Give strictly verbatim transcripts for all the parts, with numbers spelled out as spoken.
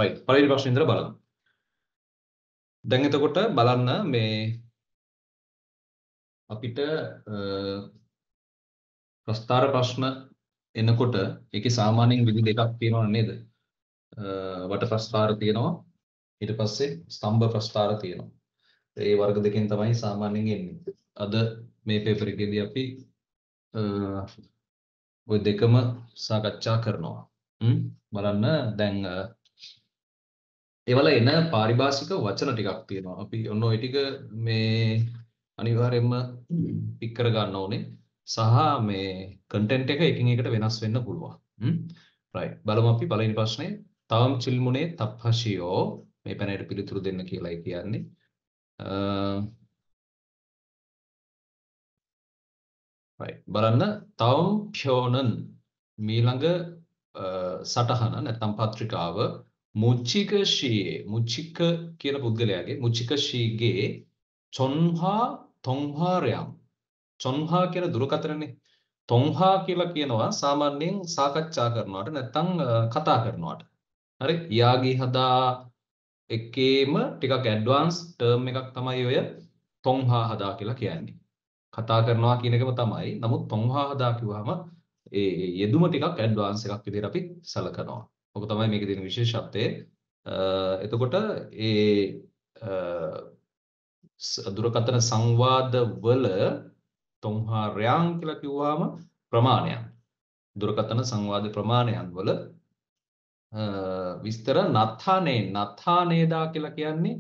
right පළවෙනි ප්‍රශ්නේ ඉඳලා බලමු. දැන් එතකොට බලන්න මේ අපිට ප්‍රස්තාර ප්‍රශ්න එනකොට ඒකේ සාමාන්‍යයෙන් විදි දෙකක් තියෙනව නේද? වට ප්‍රස්තාර තියෙනවා ඊට පස්සේ ස්තම්භ ප්‍රස්තාර තියෙනවා. ඒ වර්ග දෙකෙන් තමයි සාමාන්‍යයෙන් එන්නේ. අද මේ පේපර් එකේදී අපි ඔය දෙකම සාකච්ඡා කරනවා. හ්ම් බලන්න දැන් ඒවල එන පාරිභාෂික වචන ටිකක් තියෙනවා. අපි ඔන්න ඔය ටික මේ අනිවාර්යයෙන්ම පික් කර ගන්න ඕනේ. සහ මේ කන්ටෙන්ට් එක එකින් එකට වෙනස් වෙන්න පුළුවන්. හ්ම් රයිට් බලමු අපි පළවෙනි ප්‍රශ්නේ. තවම් චිල්මුනේ තප්හෂියෝ මේ පැනයට පිළිතුරු දෙන්න කියලායි කියන්නේ. right බලන්න තවම් ක්ෂෝනන් මීළඟ සටහන නැත්නම් පත්‍රිකාව මුචිකෂී මුචික කියන පුද්ගලයාගේ මුචිකෂීගේ චොන්හා තොන්හාරයම් චොන්හා කියන දුරකථනනේ තොන්හා කියලා කියනවා සාමාන්‍යයෙන් සාකච්ඡා කරනවාට නැත්නම් කතා කරනවාට හරි යාගී හදා එකේම ටිකක් ඇඩ්වාන්ස් ටර්ම් එකක් තමයි ඔය තොන්හා හදා කියලා කියන්නේ කතා කරනවා කියන එකම තමයි. නමුත් තොන්හා හදා කිව්වහම ඒ යෙදුම ටිකක් ඇඩ්වාන්ස් එකක් විදිහට අපි සලකනවා. ඔක තමයි මේකේ තියෙන විශේෂත්වය. එතකොට ඒ දුරකථන සංවාද වල තොන්හා රයන් කියලා කිව්වහම ප්‍රමාණයන්. දුරකථන සංවාද ප්‍රමාණයන් වල විස්තර නත්හානේ නත්හානේදා කියලා කියන්නේ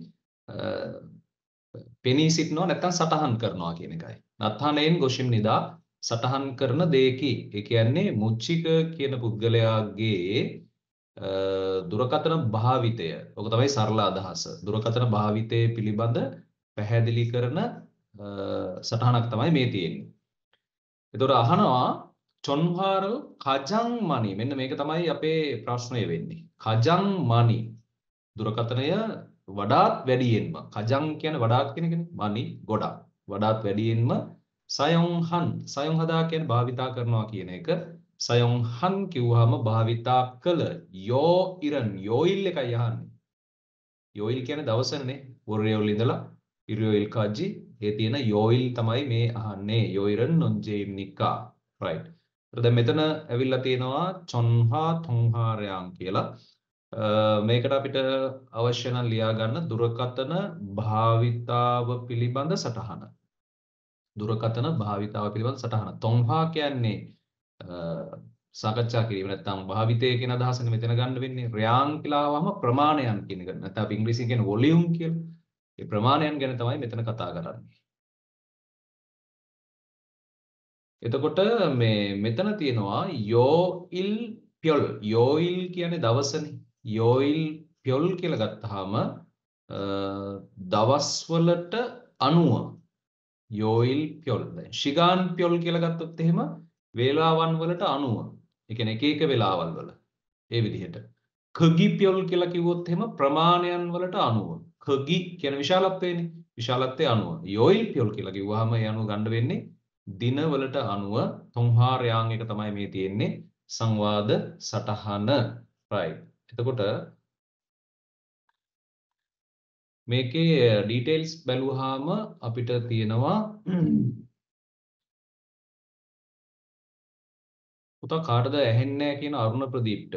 පෙනී සිටනවා නැත්නම් සටහන් කරනවා කියන එකයි. නත්හානේන් ගොෂිම් නිදා සටහන් කරන දෙයකි. ඒ කියන්නේ මුචික කියන පුද්ගලයාගේ දුරකථන භාවිතය. ඔක තමයි සරල අදහස. දුරකථන භාවිතය පිළිබඳ පැහැදිලි කරන සටහනක් තමයි මේ තියෙන්නේ. ඒතකොට අහනවා චොන්හාර කජං මනි. මෙන්න මේක තමයි අපේ ප්‍රශ්නය වෙන්නේ. කජං මනි දුරකථනය වඩාත් වැඩියෙන්ම කජං කියන්නේ වඩාත් කියන එකනේ මනි ගොඩක් වඩාත් වැඩියෙන්ම සයොන්හන් සයොන් හදා කියන්නේ භාවිතා කරනවා කියන එක සයොන්හන් කිව්වහම භාවිතා කළ යෝ ඉරන් යෝයිල් එකයි අහන්නේ යෝයිල් කියන්නේ දවසනේ වොරයෝල් ඉඳලා ඉරියෝයිල් කාජි ඒ තියෙන යෝයිල් තමයි මේ අහන්නේ යෝයිරන් නොන්ජේනිකා රයිට් ඊට දැන් මෙතන ඇවිල්ලා තියෙනවා චොන්හා තොන්හාරයන් කියලා මේකට අපිට අවශ්‍ය නම් ලියා ගන්න දුරකථන භාවිතාව පිළිබඳ සටහන. දුරකථන භාවිතාව පිළිබඳ සටහන. තොන්හා කියන්නේ සාකච්ඡා කිරීම නැත්නම් භාවිතය කියන අදහසනේ මෙතන ගන්න වෙන්නේ. රයාන් කියලා ආවම ප්‍රමාණයන් කියන එක. නැත්නම් අපි ඉංග්‍රීසියෙන් කියන වොලියුම් කියලා. ඒ ප්‍රමාණයන් ගැන තමයි මෙතන කතා කරන්නේ. එතකොට මේ මෙතන තියෙනවා යෝයිල් පියොල්. යෝයිල් කියන්නේ දවසනේ. යෝයිල් පියොල් කියලා ගත්තාම දවස් වලට අනුව යෝයිල් පියොල් දැන් ශිගාන් පියොල් කියලා ගත්තොත් එහෙම වේලාවන් වලට අනුව ඒ කියන්නේ එක එක වේලාවල් වල ඒ විදිහට කගි පියොල් කියලා කිව්වොත් එහෙම ප්‍රමාණයන් වලට අනුව කගි කියන විශාලත්වයනේ විශාලත්වයේ අනුව යෝයිල් පියොල් කියලා කිව්වහම ඒ අනුව ගන්න වෙන්නේ දින වලට අනුව තොන්හාරයන් එක තමයි මේ තියෙන්නේ සංවාද සටහන right එතකොට මේකේ ඩීටේල්ස් බැලුවාම අපිට තියෙනවා පුතා කාටද ඇහෙන්නේ නැහැ කියන අරුණ ප්‍රදීප්ට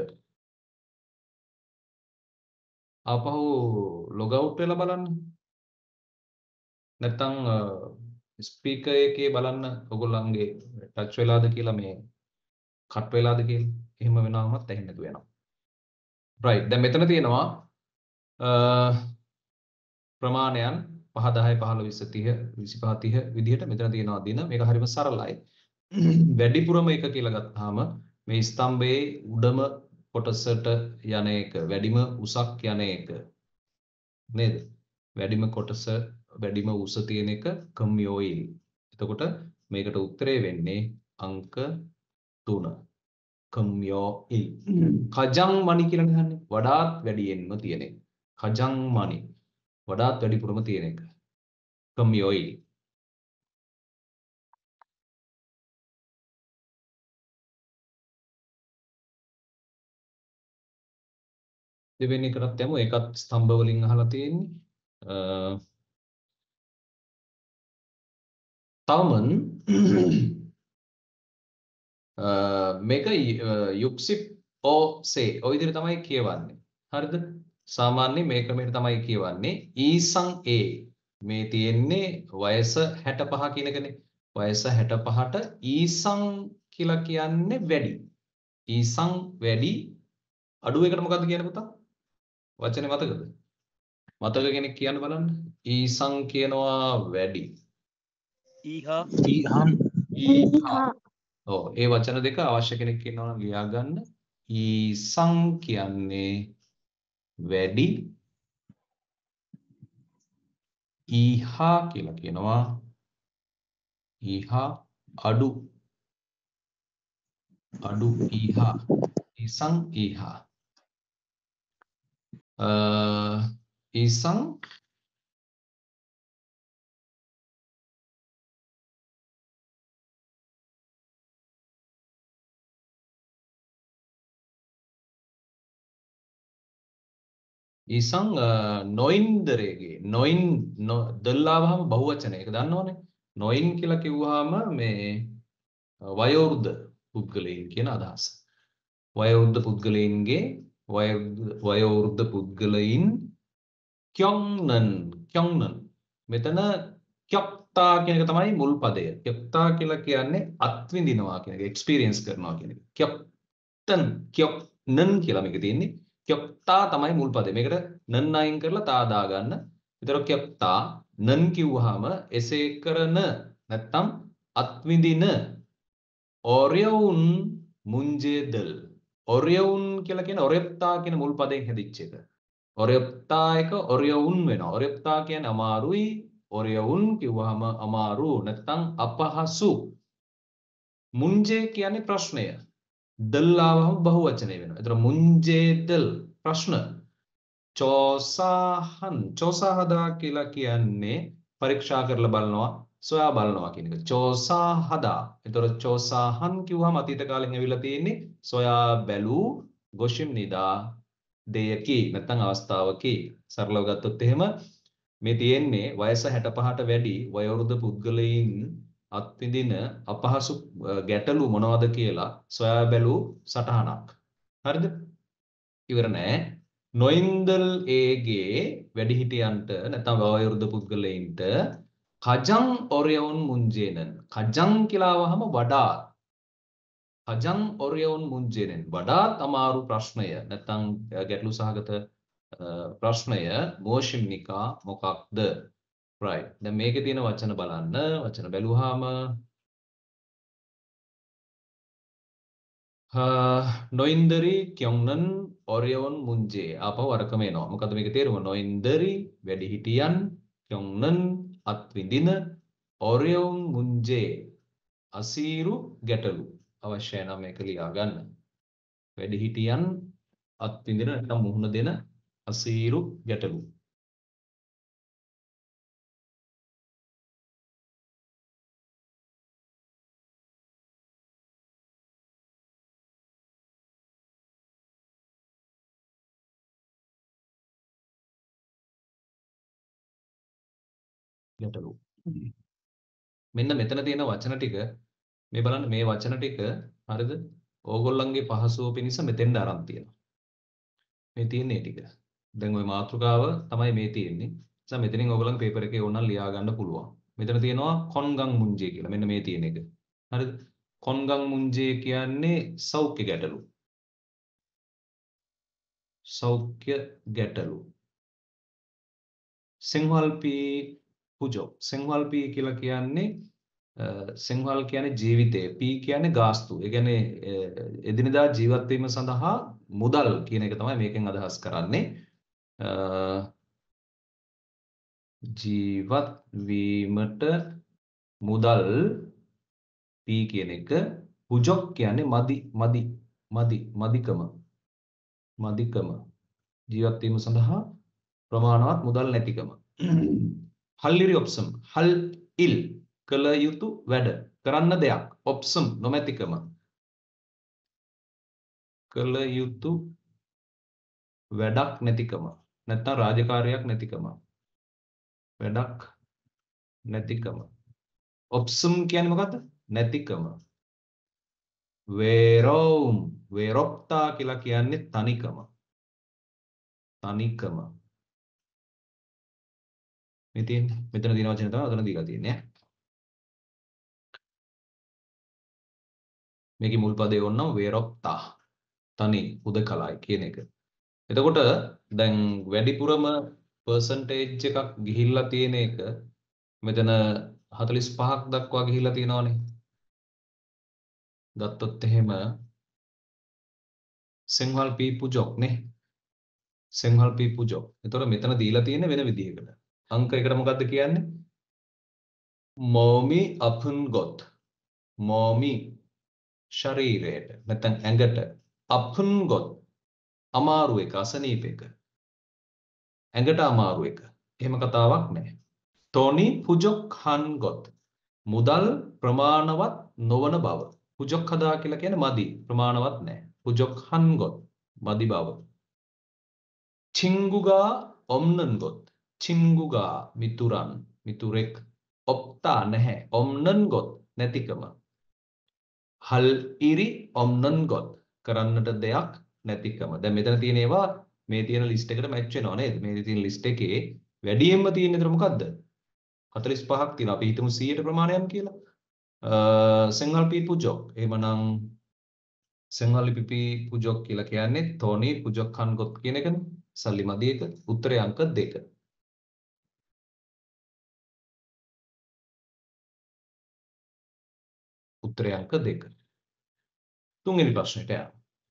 ආපහු ලොග් අවුට් වෙලා බලන්න නැත්නම් ස්පීකර් එකේ බලන්න ඔයගොල්ලන්ගේ ටච් වෙලාද කියලා මේ කට් වෙලාද කියලා එහෙම වෙනවමත් ඇහෙන්නේ නැතුව යනවා right දැන් මෙතන තියෙනවා ප්‍රමාණයන් පහ දහය පහළොව විස්ස තිහ විසිපහ තිහ විදිහට මෙතන තියෙනවා දින මේක හරිම සරලයි වැඩිපුරම එක කියලා ගත්තාම මේ ස්තම්භයේ උඩම කොටසට යන එක වැඩිම උසක් යන එක නේද වැඩිම කොටස වැඩිම උස තියෙන එක කම්යෝයිල් එතකොට මේකට උත්තරේ වෙන්නේ අංක තුන කම්යෝයිල් කජං මනි කියලා කියන්නේ වඩාත් වැඩියෙන්ම තියෙන එක කජං මනි වඩාත් වැඩිපුරම තියෙන එක කම්යෝයිල් දෙවෙනි එකටත් යමු. ඒකත් ස්තම්භ වලින් අහලා තියෙන්නේ. තවමන් මේක යුක්සිප් ඕසේ ඔය විදිහට තමයි කියවන්නේ. හරිද? සාමාන්‍ය මේ ක්‍රමයට තමයි කියවන්නේ. ඊසං ඒ මේ තියෙන්නේ වයස හැටපහ කියන එකනේ. වයස හැටපහට ඊසං කියලා කියන්නේ වැඩි. ඊසං වැඩි අඩු එකට මොකද්ද කියන්නේ පුතා? වචනේ මතකද? මතක කෙනෙක් කියන්න බලන්න. ඊසං කියනවා වැඩි. ඊහා ඊහම් ඊහා. ඔව් ඒ වචන දෙක අවශ්‍ය කෙනෙක් ඉන්නවා නම් ලියා ගන්න. ඊසං කියන්නේ වැඩි. ඊහා කියලා කියනවා ඊහා අඩු. අඩු ඊහා. ඊසං ඊහා. අ ඊසං ඊසං නොයින්දරේගේ නොයින් දල්ලාවහම බහුවචනය. ඒක දන්නවනේ. නොයින් කියලා කිව්වහම මේ වයෝවෘද්ධ පුද්ගලයන් කියන අදහස. වයෝවෘද්ධ පුද්ගලයන්ගේ වයෝවෘද්ධ පුද්ගලයන් क्योंनन क्योंनन මෙතන क्योक्ता කියන එක තමයි මුල් පදය. क्योक्ता කියලා කියන්නේ අත්විඳිනවා කියන එක, එක්ස්පීරියන්ස් කරනවා කියන එක. क्योक्तन क्योक्नन කියලා මේක තියෙන්නේ. क्योक्ता තමයි මුල් පදේ. මේකට නන් අයින් කරලා තා දා ගන්න. ඒතර क्योक्ता නන් කිව්වහම එසේ කරන නැත්තම් අත්විඳින ඔරයවුන් මුංජේදල්. ඔරයවුන් කියලා කියන ඔරෙප්තා කියන මුල් පදයෙන් හැදිච්ච එක. ඔරෙප්තා එක ඔරයවුන් වෙනවා. ඔරෙප්තා කියන්නේ අමාරුයි. ඔරයවුන් කිව්වහම අමාරු නැත්තම් අපහසු. මුංජේ කියන්නේ ප්‍රශ්නය. දල්ලාවහම බහුවචනය වෙනවා. ඒතර මුංජේදල් ප්‍රශ්න. චෝසාහන් චෝසාහදා කියලා කියන්නේ පරීක්ෂා කරලා බලනවා, සොයා බලනවා කියන එක. චෝසාහදා. ඒතර චෝසාහන් කිව්වම අතීත කාලෙන් ඇවිල්ලා තියෙන්නේ සොයා බැලූ ගොෂිම් නිදා දෙයකි නැත්නම් අවස්ථාවකි. සරලව ගත්තොත් එහෙම මේ තියෙන්නේ වයස හැටපහට වැඩි වයෝවෘද්ධ පුද්ගලයන් අත්විඳින අපහසු ගැටලු මොනවද කියලා සොයා බැලූ සටහනක්. හරිද? ඉවර නෑ. නොයින්දල් ඒගේ වැඩිහිටියන්ට නැත්නම් වයෝවෘද්ධ පුද්ගලයන්ට කජං ඔරයවුන් මුංජේනන්. කජං කියලා වහම වඩාත්. කජං ඔරයවුන් මුංජේනන්. වඩාත් අමාරු ප්‍රශ්නය නැත්නම් ගැටලු සහගත ප්‍රශ්නය මෝෂිම්නිකා මොකක්ද? right. දැන් මේකේ තියෙන වචන බලන්න. වචන බැලුවාම නොයින්දරි කියොන්නන් ඔරයවුන් මුංජේ. ආපහු අරකම එනවා. මොකද මේකේ තේරුම? නොයින්දරි වැඩිහිටියන් කියොන්නන් අත්විඳින ඔරයවුන් මුංජේ අසීරු ගැටලු. අවශ්‍යයි නම් මේක ලියා ගන්න. වැඩිහිටියන් අත්විඳින නැත්නම් මුහුණ දෙන අසීරු ගැටලු. ගැටලු. මෙන්න මෙතන තියෙන වචන ටික මේ බලන්න මේ වචන ටික හරිද? ඕගොල්ලන්ගේ පහසුව පිණිස මෙතෙන්ද අරන් තියෙනවා. මේ තියෙන්නේ ටික. දැන් ওই මාතෘකාව තමයි මේ තියෙන්නේ. නිසා මෙතනින් ඕගොල්ලන් පේපර් එකේ ඕනනම් ලියා ගන්න පුළුවන්. මෙතන තියෙනවා කොන්ගන් මුංජේ කියලා. මෙන්න මේ තියෙන එක. හරිද? කොන්ගන් මුංජේ කියන්නේ සෞඛ්‍ය ගැටලු. සෞඛ්‍ය ගැටලු. සිංහල්පී පුජෝ. සිංහල්පී කියලා කියන්නේ සිංහල් කියන්නේ ජීවිතය. පී කියන්නේ ගාස්තු. ඒ කියන්නේ එදිනදා ජීවත් වීම සඳහා මුදල් කියන එක තමයි මේකෙන් අදහස් කරන්නේ. ජීවත් වීමට මුදල් පී කියන එක. පුජොක් කියන්නේ මදි මදි මදි මදිකම. මදිකම. ජීවත් වීම සඳහා ප්‍රමාණවත් මුදල් නැතිකම. හල්ලිරි ඔප්සම්. හල් ඉල් කළ යුතු වැඩ කරන්න දෙයක්. ඔප්සම් නොමැතිකම. කළ යුතු වැඩක් නැතිකම. නැත්නම් රාජකාරියක් නැතිකම. වැඩක් නැතිකම. ඔප්සම් කියන්නේ මොකද්ද? නැතිකම. වේරෝම් වේරොප්තා කියලා කියන්නේ තනිකම. තනිකම. මේ තියෙන්නේ මෙතන තියෙන වචන තමයි උතන දීලා තියෙන්නේ. මේකේ මුල් පදේ ඕනනම් වේරොප්තා. තනි උදකලයි කියන එක. එතකොට දැන් වැඩිපුරම percentage එකක් ගිහිල්ලා තියෙන එක මෙතන හතළිස් පහක් දක්වා ගිහිල්ලා තියෙනවානේ. ගත්තොත් එහෙම සිංහල් පීපුජොක් නේ. සිංහල් පීපුජොක්. එතකොට මෙතන දීලා තියෙන්නේ වෙන විදිහකට. අංක එකට මොකද්ද කියන්නේ? මොමි අපන් ගොත්. මොමි ශරීරයට නැත්නම් ඇඟට අපන් ගොත් අමාරු එක අසනීප එක. ඇඟට අමාරු එක. එහෙම කතාවක් නැහැ. තොනි පුජොක් хан ගොත්. මුදල් ප්‍රමාණවත් නොවන බව. පුජොක් හදා කියලා කියන්නේ මදි ප්‍රමාණවත් නැහැ. පුජොක් хан ගොත් මදි බව. චිංගුගා ඔම්නන් ගොත්. චිංගුගා මිතුරන් මිතුරෙක් ඔප්තා නැහැ. ඔම්නන් ගොත් නැතිකම. හල් ඉරි ඔම්නන් ගොත් කරන්නට දෙයක් නැතිකම. දැන් මෙතන තියෙන ඒවා මේ තියෙන ලිස්ට් එකට මැච් වෙනවා නේද? මේ තියෙන ලිස්ට් එකේ වැඩියෙන්ම තියෙන දේ මොකද්ද? හතළිස් පහක් තියෙනවා. අපි හිතමු සීයට ප්‍රමාණයක් කියලා. සිංහල් පීපුජොක්. එහෙමනම් සිංහල් පීපුජොක් කියලා කියන්නේ තෝනි පුජොක් хан ගොත් කියන එකනේ. සල්ලි මදි එක. උත්තරේ අංක දෙක. උත්තරේ අංක දෙක. තුන්වෙනි ප්‍රශ්නෙට යන්න.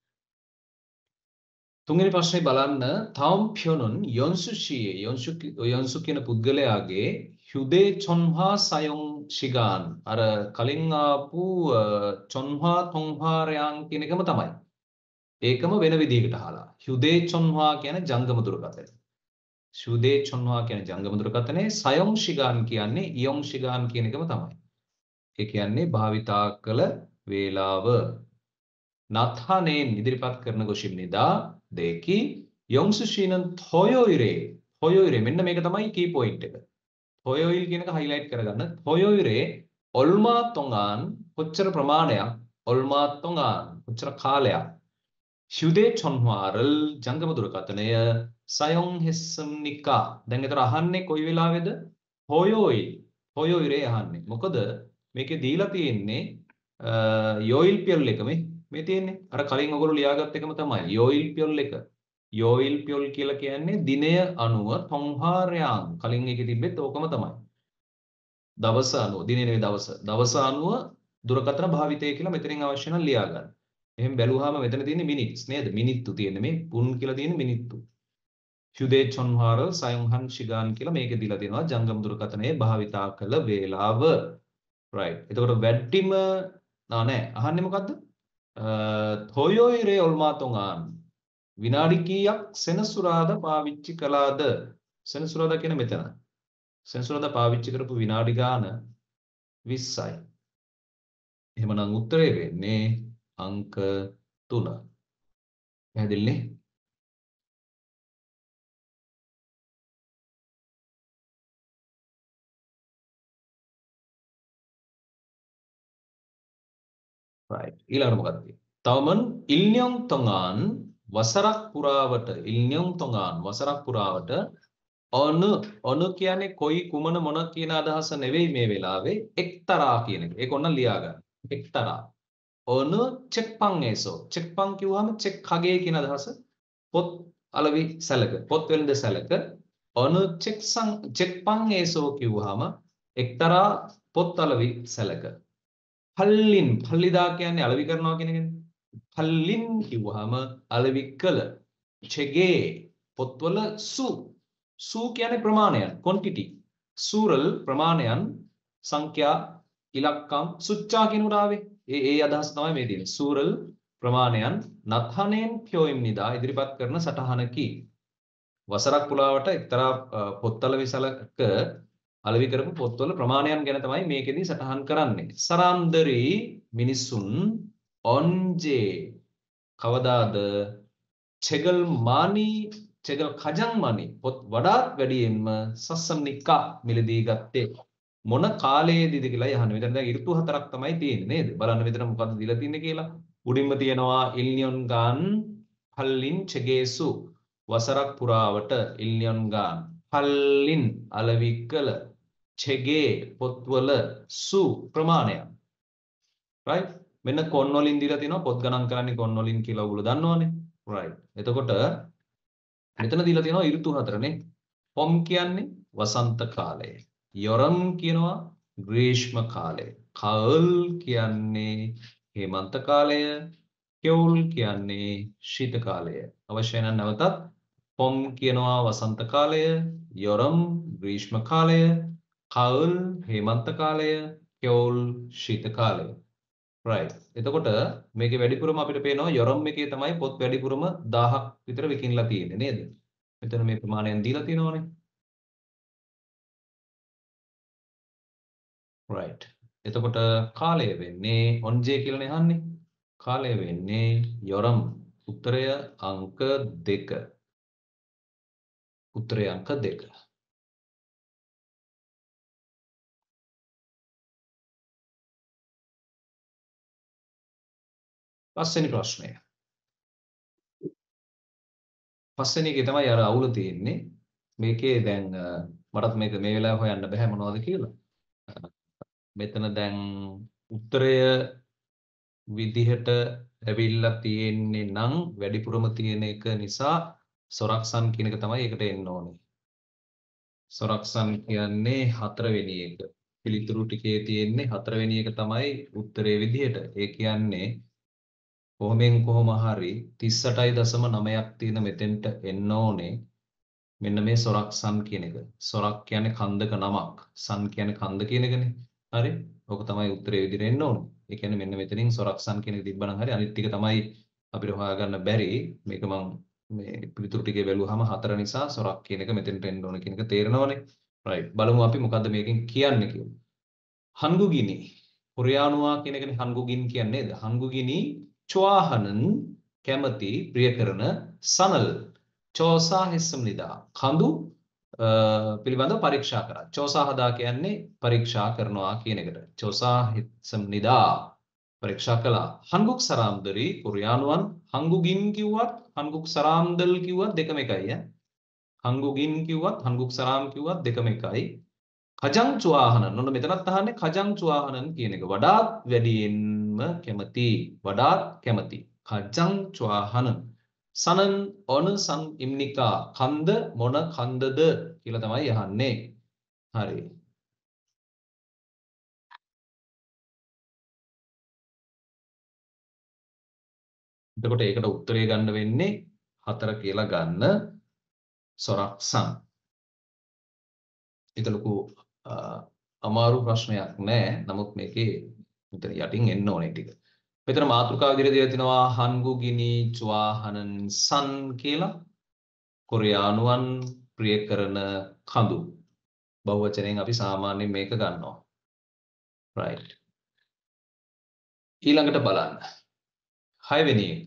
තුන්වෙනි ප්‍රශ්නේ බලන්න තාම් ප්‍යොනුන් යොන්සුෂියේ යොන්සු යොන්සු කියන පුද්ගලයාගේ හුදේ චොන්හා සයොන් ශිගාන් අර කලින් ආපු චොන්හා තොන්හාරයන් කියන එකම තමයි. ඒකම වෙන විදිහකට අහලා. හුදේ චොන්හා කියන්නේ ජංගම දුරකථනය. හුදේ චොන්හා කියන්නේ ජංගම දුරකථනය. සයොන් ශිගාන් කියන්නේ ඉයොන් ශිගාන් කියන එකම තමයි. ඒ කියන්නේ භාවිතා කළ වේලාව. නත්හනෙන් ඉදිරිපත් කරන ගොෂිම් නිදා දෙකි යොන්සුෂීනන් තොයොයිරේ තොයොයිරේ මෙන්න මේක තමයි කී පොයින්ට් එක. තොයොයිල් කියන එක හයිලයිට් කරගන්න. තොයොයිරේ ඔල්මා තොඟාන් කොච්චර ප්‍රමාණයක් ඔල්මා තොඟාන් කොච්චර කාලයක් හුදේ චොන්හාරල් ජංගම දුරකථනය සයොන් හෙස්සම්නිකා. දැන් ඒතර අහන්නේ කොයි වෙලාවේද? තොයොයිල් තොයොයිරේ අහන්නේ. මොකද මේකේ දීලා තියෙන්නේ යොයිල් පියල් එක මේ මේ තියෙන්නේ. අර කලින් ඔයගොල්ලෝ ලියාගත්ත එකම තමයි. යොයිල් පියල් එක. යොයිල් පියල් කියලා කියන්නේ දිනය අනුව තොන්හාරයන්. කලින් එකේ තිබෙත් ඕකම තමයි. දවස අනුව දිනේ නෙවෙයි දවස. දවස අනුව දුරකථන භාවිතය කියලා මෙතනින් අවශ්‍ය නම් ලියා ගන්න. එහෙන් බැලුවාම මෙතන තියෙන්නේ මිනිත්ස් නේද? මිනිත්තු තියෙන්නේ මේ පුන් කියලා තියෙන්නේ මිනිත්තු. හුදේ චොන්හාර සයොන්හන් ශිගාන් කියලා මේකේ දීලා තියෙනවා ජංගම දුරකථනයේ භාවිතා කළ වේලාව. right. එතකොට වැඩිම නා නෑ. අහන්නේ මොකද්ද? තොයොයිරේ ඔල්මා තොඟාන් විනාඩි කීයක් සෙනසුරාදා පාවිච්චි කළාද? සෙනසුරාදා කියන මෙතන. සෙනසුරාදා පාවිච්චි කරපු විනාඩි ගාන විස්සයි. එහෙමනම් උත්තරේ වෙන්නේ අංක තුන. පැහැදිලිනේ? right. ඊළඟට මොකක්ද තියෙන්නේ? තවමන් ඉල්න්‍යොන් තොඟාන් වසරක් පුරාවට ඉල්න්‍යොන් තොඟාන් වසරක් පුරාවට අනු අනු කියන්නේ කොයි කුමන මොන කියන අදහස නෙවෙයි මේ වෙලාවේ එක්තරා කියන එක. ඒක ඔන්න ලියා ගන්න. එක්තරා. අනු චෙක්පන් ඒසෝ. චෙක්පන් කිව්වම චෙක් කගේ කියන අදහස. පොත් අලවි සැලක. පොත් වෙළඳ සැලක. අනු චෙක්සන් චෙක්පන් ඒසෝ කිව්වහම එක්තරා පොත් අලවි සැලක. පල්ලින් පල්ලිදා කියන්නේ අලෙවි කරනවා කියන එකනේ. පල්ලින් කිව්වහම අලෙවි කළ. චෙගේ පොත්වල සු සු කියන්නේ ප්‍රමාණයන් quantity. සූරල් ප්‍රමාණයන් සංඛ්‍යා ඉලක්කම් සුච්චා කියනකොට ආවේ. ඒ ඒ අදහස් තමයි මේ තියෙන්නේ. සූරල් ප්‍රමාණයන් නත්හනෙන් ප්‍යොයිම් නිදා ඉදිරිපත් කරන සටහනකි. වසරක් පුරාවට එක්තරා පොත්වල විසලක අලෙවි කරපු පොත්වල ප්‍රමාණයන් ගැන තමයි මේකෙදි සටහන් කරන්නේ. සරාන්දරි මිනිසුන් ඔන්ජේ කවදාද චෙගල් මානි චෙගල් කජන් මානි පොත් වඩාත් වැඩියෙන්ම සස්සම්නිකා මිලදී ගත්තේ මොන කාලයේදීද කියලා යහන්නේ. මෙතන දැන් ඍතු හතරක් තමයි තියෙන්නේ නේද? බලන්න මෙතන මොකද්ද දීලා තින්නේ කියලා. උඩින්ම තියෙනවා ඉල්නියොන් ගාන් පල්ලින් චෙගේසු වසරක් පුරාවට ඉල්නියොන් ගාන් පල්ලින් අලවිකල චෙගේ පොත්වල සු ප්‍රමාණයක්. right? මෙන්න කොන් වලින් දීලා තිනවා පොත් ගණන් කරන්නේ කොන් වලින් කියලා ඔයගොල්ලෝ දන්නවනේ. right. එතකොට මෙතන දීලා තිනවා ඍතු හතරනේ. පොම් කියන්නේ වසන්ත කාලය. යොරම් කියනවා ග්‍රීෂ්ම කාලය. කල් කියන්නේ හේමන්ත කාලය. කෙවුල් කියන්නේ ශීත කාලය. අවශ්‍ය නම් නැවතත් පොම් කියනවා වසන්ත කාලය. යොරම් ග්‍රීෂ්ම කාලය. කල් හේමන්ත කාලය. කෙවුල් ශීත කාලය. right. එතකොට මේකේ වැඩිපුරම අපිට පේනවා යොරම් එකේ තමයි පොත් වැඩිපුරම දහයක් විතර විකිනලා තියෙන්නේ නේද? මෙතන මේ ප්‍රමාණයෙන් දීලා තියෙනවනේ. right. එතකොට කාලය වෙන්නේ ඔන්ජේ කියලානේ අහන්නේ. කාලය වෙන්නේ යොරම් උත්තරය අංක දෙක. උත්තරය අංක දෙක. පස්වෙනි ප්‍රශ්නය. පස්වෙනි එකේ තමයි අර අවුල තියෙන්නේ. මේකේ දැන් මටත් මේක මේ වෙලාවේ හොයන්න බෑ මොනවද කියලා. මෙතන දැන් උත්තරය විදිහට ඇවිල්ලා තියෙන්නේ නම් වැඩිපුරම තියෙන එක නිසා සොරක්සන් කියන එක තමයි එකට එන්න ඕනේ. සොරක්සන් කියන්නේ හතරවෙනි එක. පිළිතුරු ටිකේ තියෙන්නේ හතරවෙනි එක තමයි උත්තරේ විදිහට. ඒ කියන්නේ කොහොමෙන් කොහොම හරි තිස් අටයි දශම නවයක් තියෙන මෙතෙන්ට එන්න ඕනේ. මෙන්න මේ සොරක්සන් කියන එක. සොරක් කියන්නේ කන්දක නමක්. සන් කියන්නේ කන්ද කියන එකනේ. හරි? ඔක තමයි උත්තරේ විදිහට එන්න ඕනේ. ඒ කියන්නේ මෙන්න මෙතනින් සොරක්සන් කියන එක තිබ්බනම් හරි අනිත් ටික තමයි අපිට හොයාගන්න බැරි. මේක මම මේ පිළිතුරු ටිකේ බැලුවාම හතර නිසා සොරක් කියන එක මෙතෙන්ට එන්න ඕනේ කියන එක තේරෙනවනේ. right. බලමු අපි මොකද්ද මේකෙන් කියන්නේ කියලා. හන්ගුගිනි කොරියානුවා කියන එකනේ හන්ගුගින් කියන්නේ නේද? හන්ගුගිනි චුවාහනන් කැමති ප්‍රිය කරන සනල් චෝසා හිස්සම්නිදා කඳු පිළිබඳව පරීක්ෂා කරා. චෝසා හදා කියන්නේ පරීක්ෂා කරනවා කියන එකට. චෝසා හිස්සම්නිදා පරීක්ෂා කළා. හන්ගුක් සරාම්දරි කොරියානුවන් හන්ගුගින් කිව්වත් හන්ගුක් සරාම්දල් කිව්වත් දෙකම එකයි ඈ. හන්ගුගින් කිව්වත් හන්ගුක් සරාම් කිව්වත් දෙකම එකයි. කජං චුවාහනන් ඔන්න මෙතනත් අහන්නේ කජං චුවාහනන් කියන එක. වඩාත් වැඩියෙන්ම කැමති. වඩාත් කැමති. කජං චුවාහනන්. සනන් ඔන සන් ඉම්නිකා කන්ද මොන කන්දද කියලා තමයි අහන්නේ. හරි. එතකොට ඒකට උත්තරය ගන්න වෙන්නේ හතර කියලා ගන්න සොරක්සන්. ඒක ලොකු අමාරු ප්‍රශ්නයක් නෑ. නමුත් මේකේ මෙතන යටින් එන්න ඕනේ ටික. මෙතන මාතෘකාව විදිහට දීලා තිනවා හන්ගුගිනි චුවාහනන් සන් කියලා. කොරියානුවන් ප්‍රිය කරන කඳු. බහුවචනයෙන් අපි සාමාන්‍යයෙන් මේක ගන්නවා. right. ඊළඟට බලන්න. හයවෙනි එක.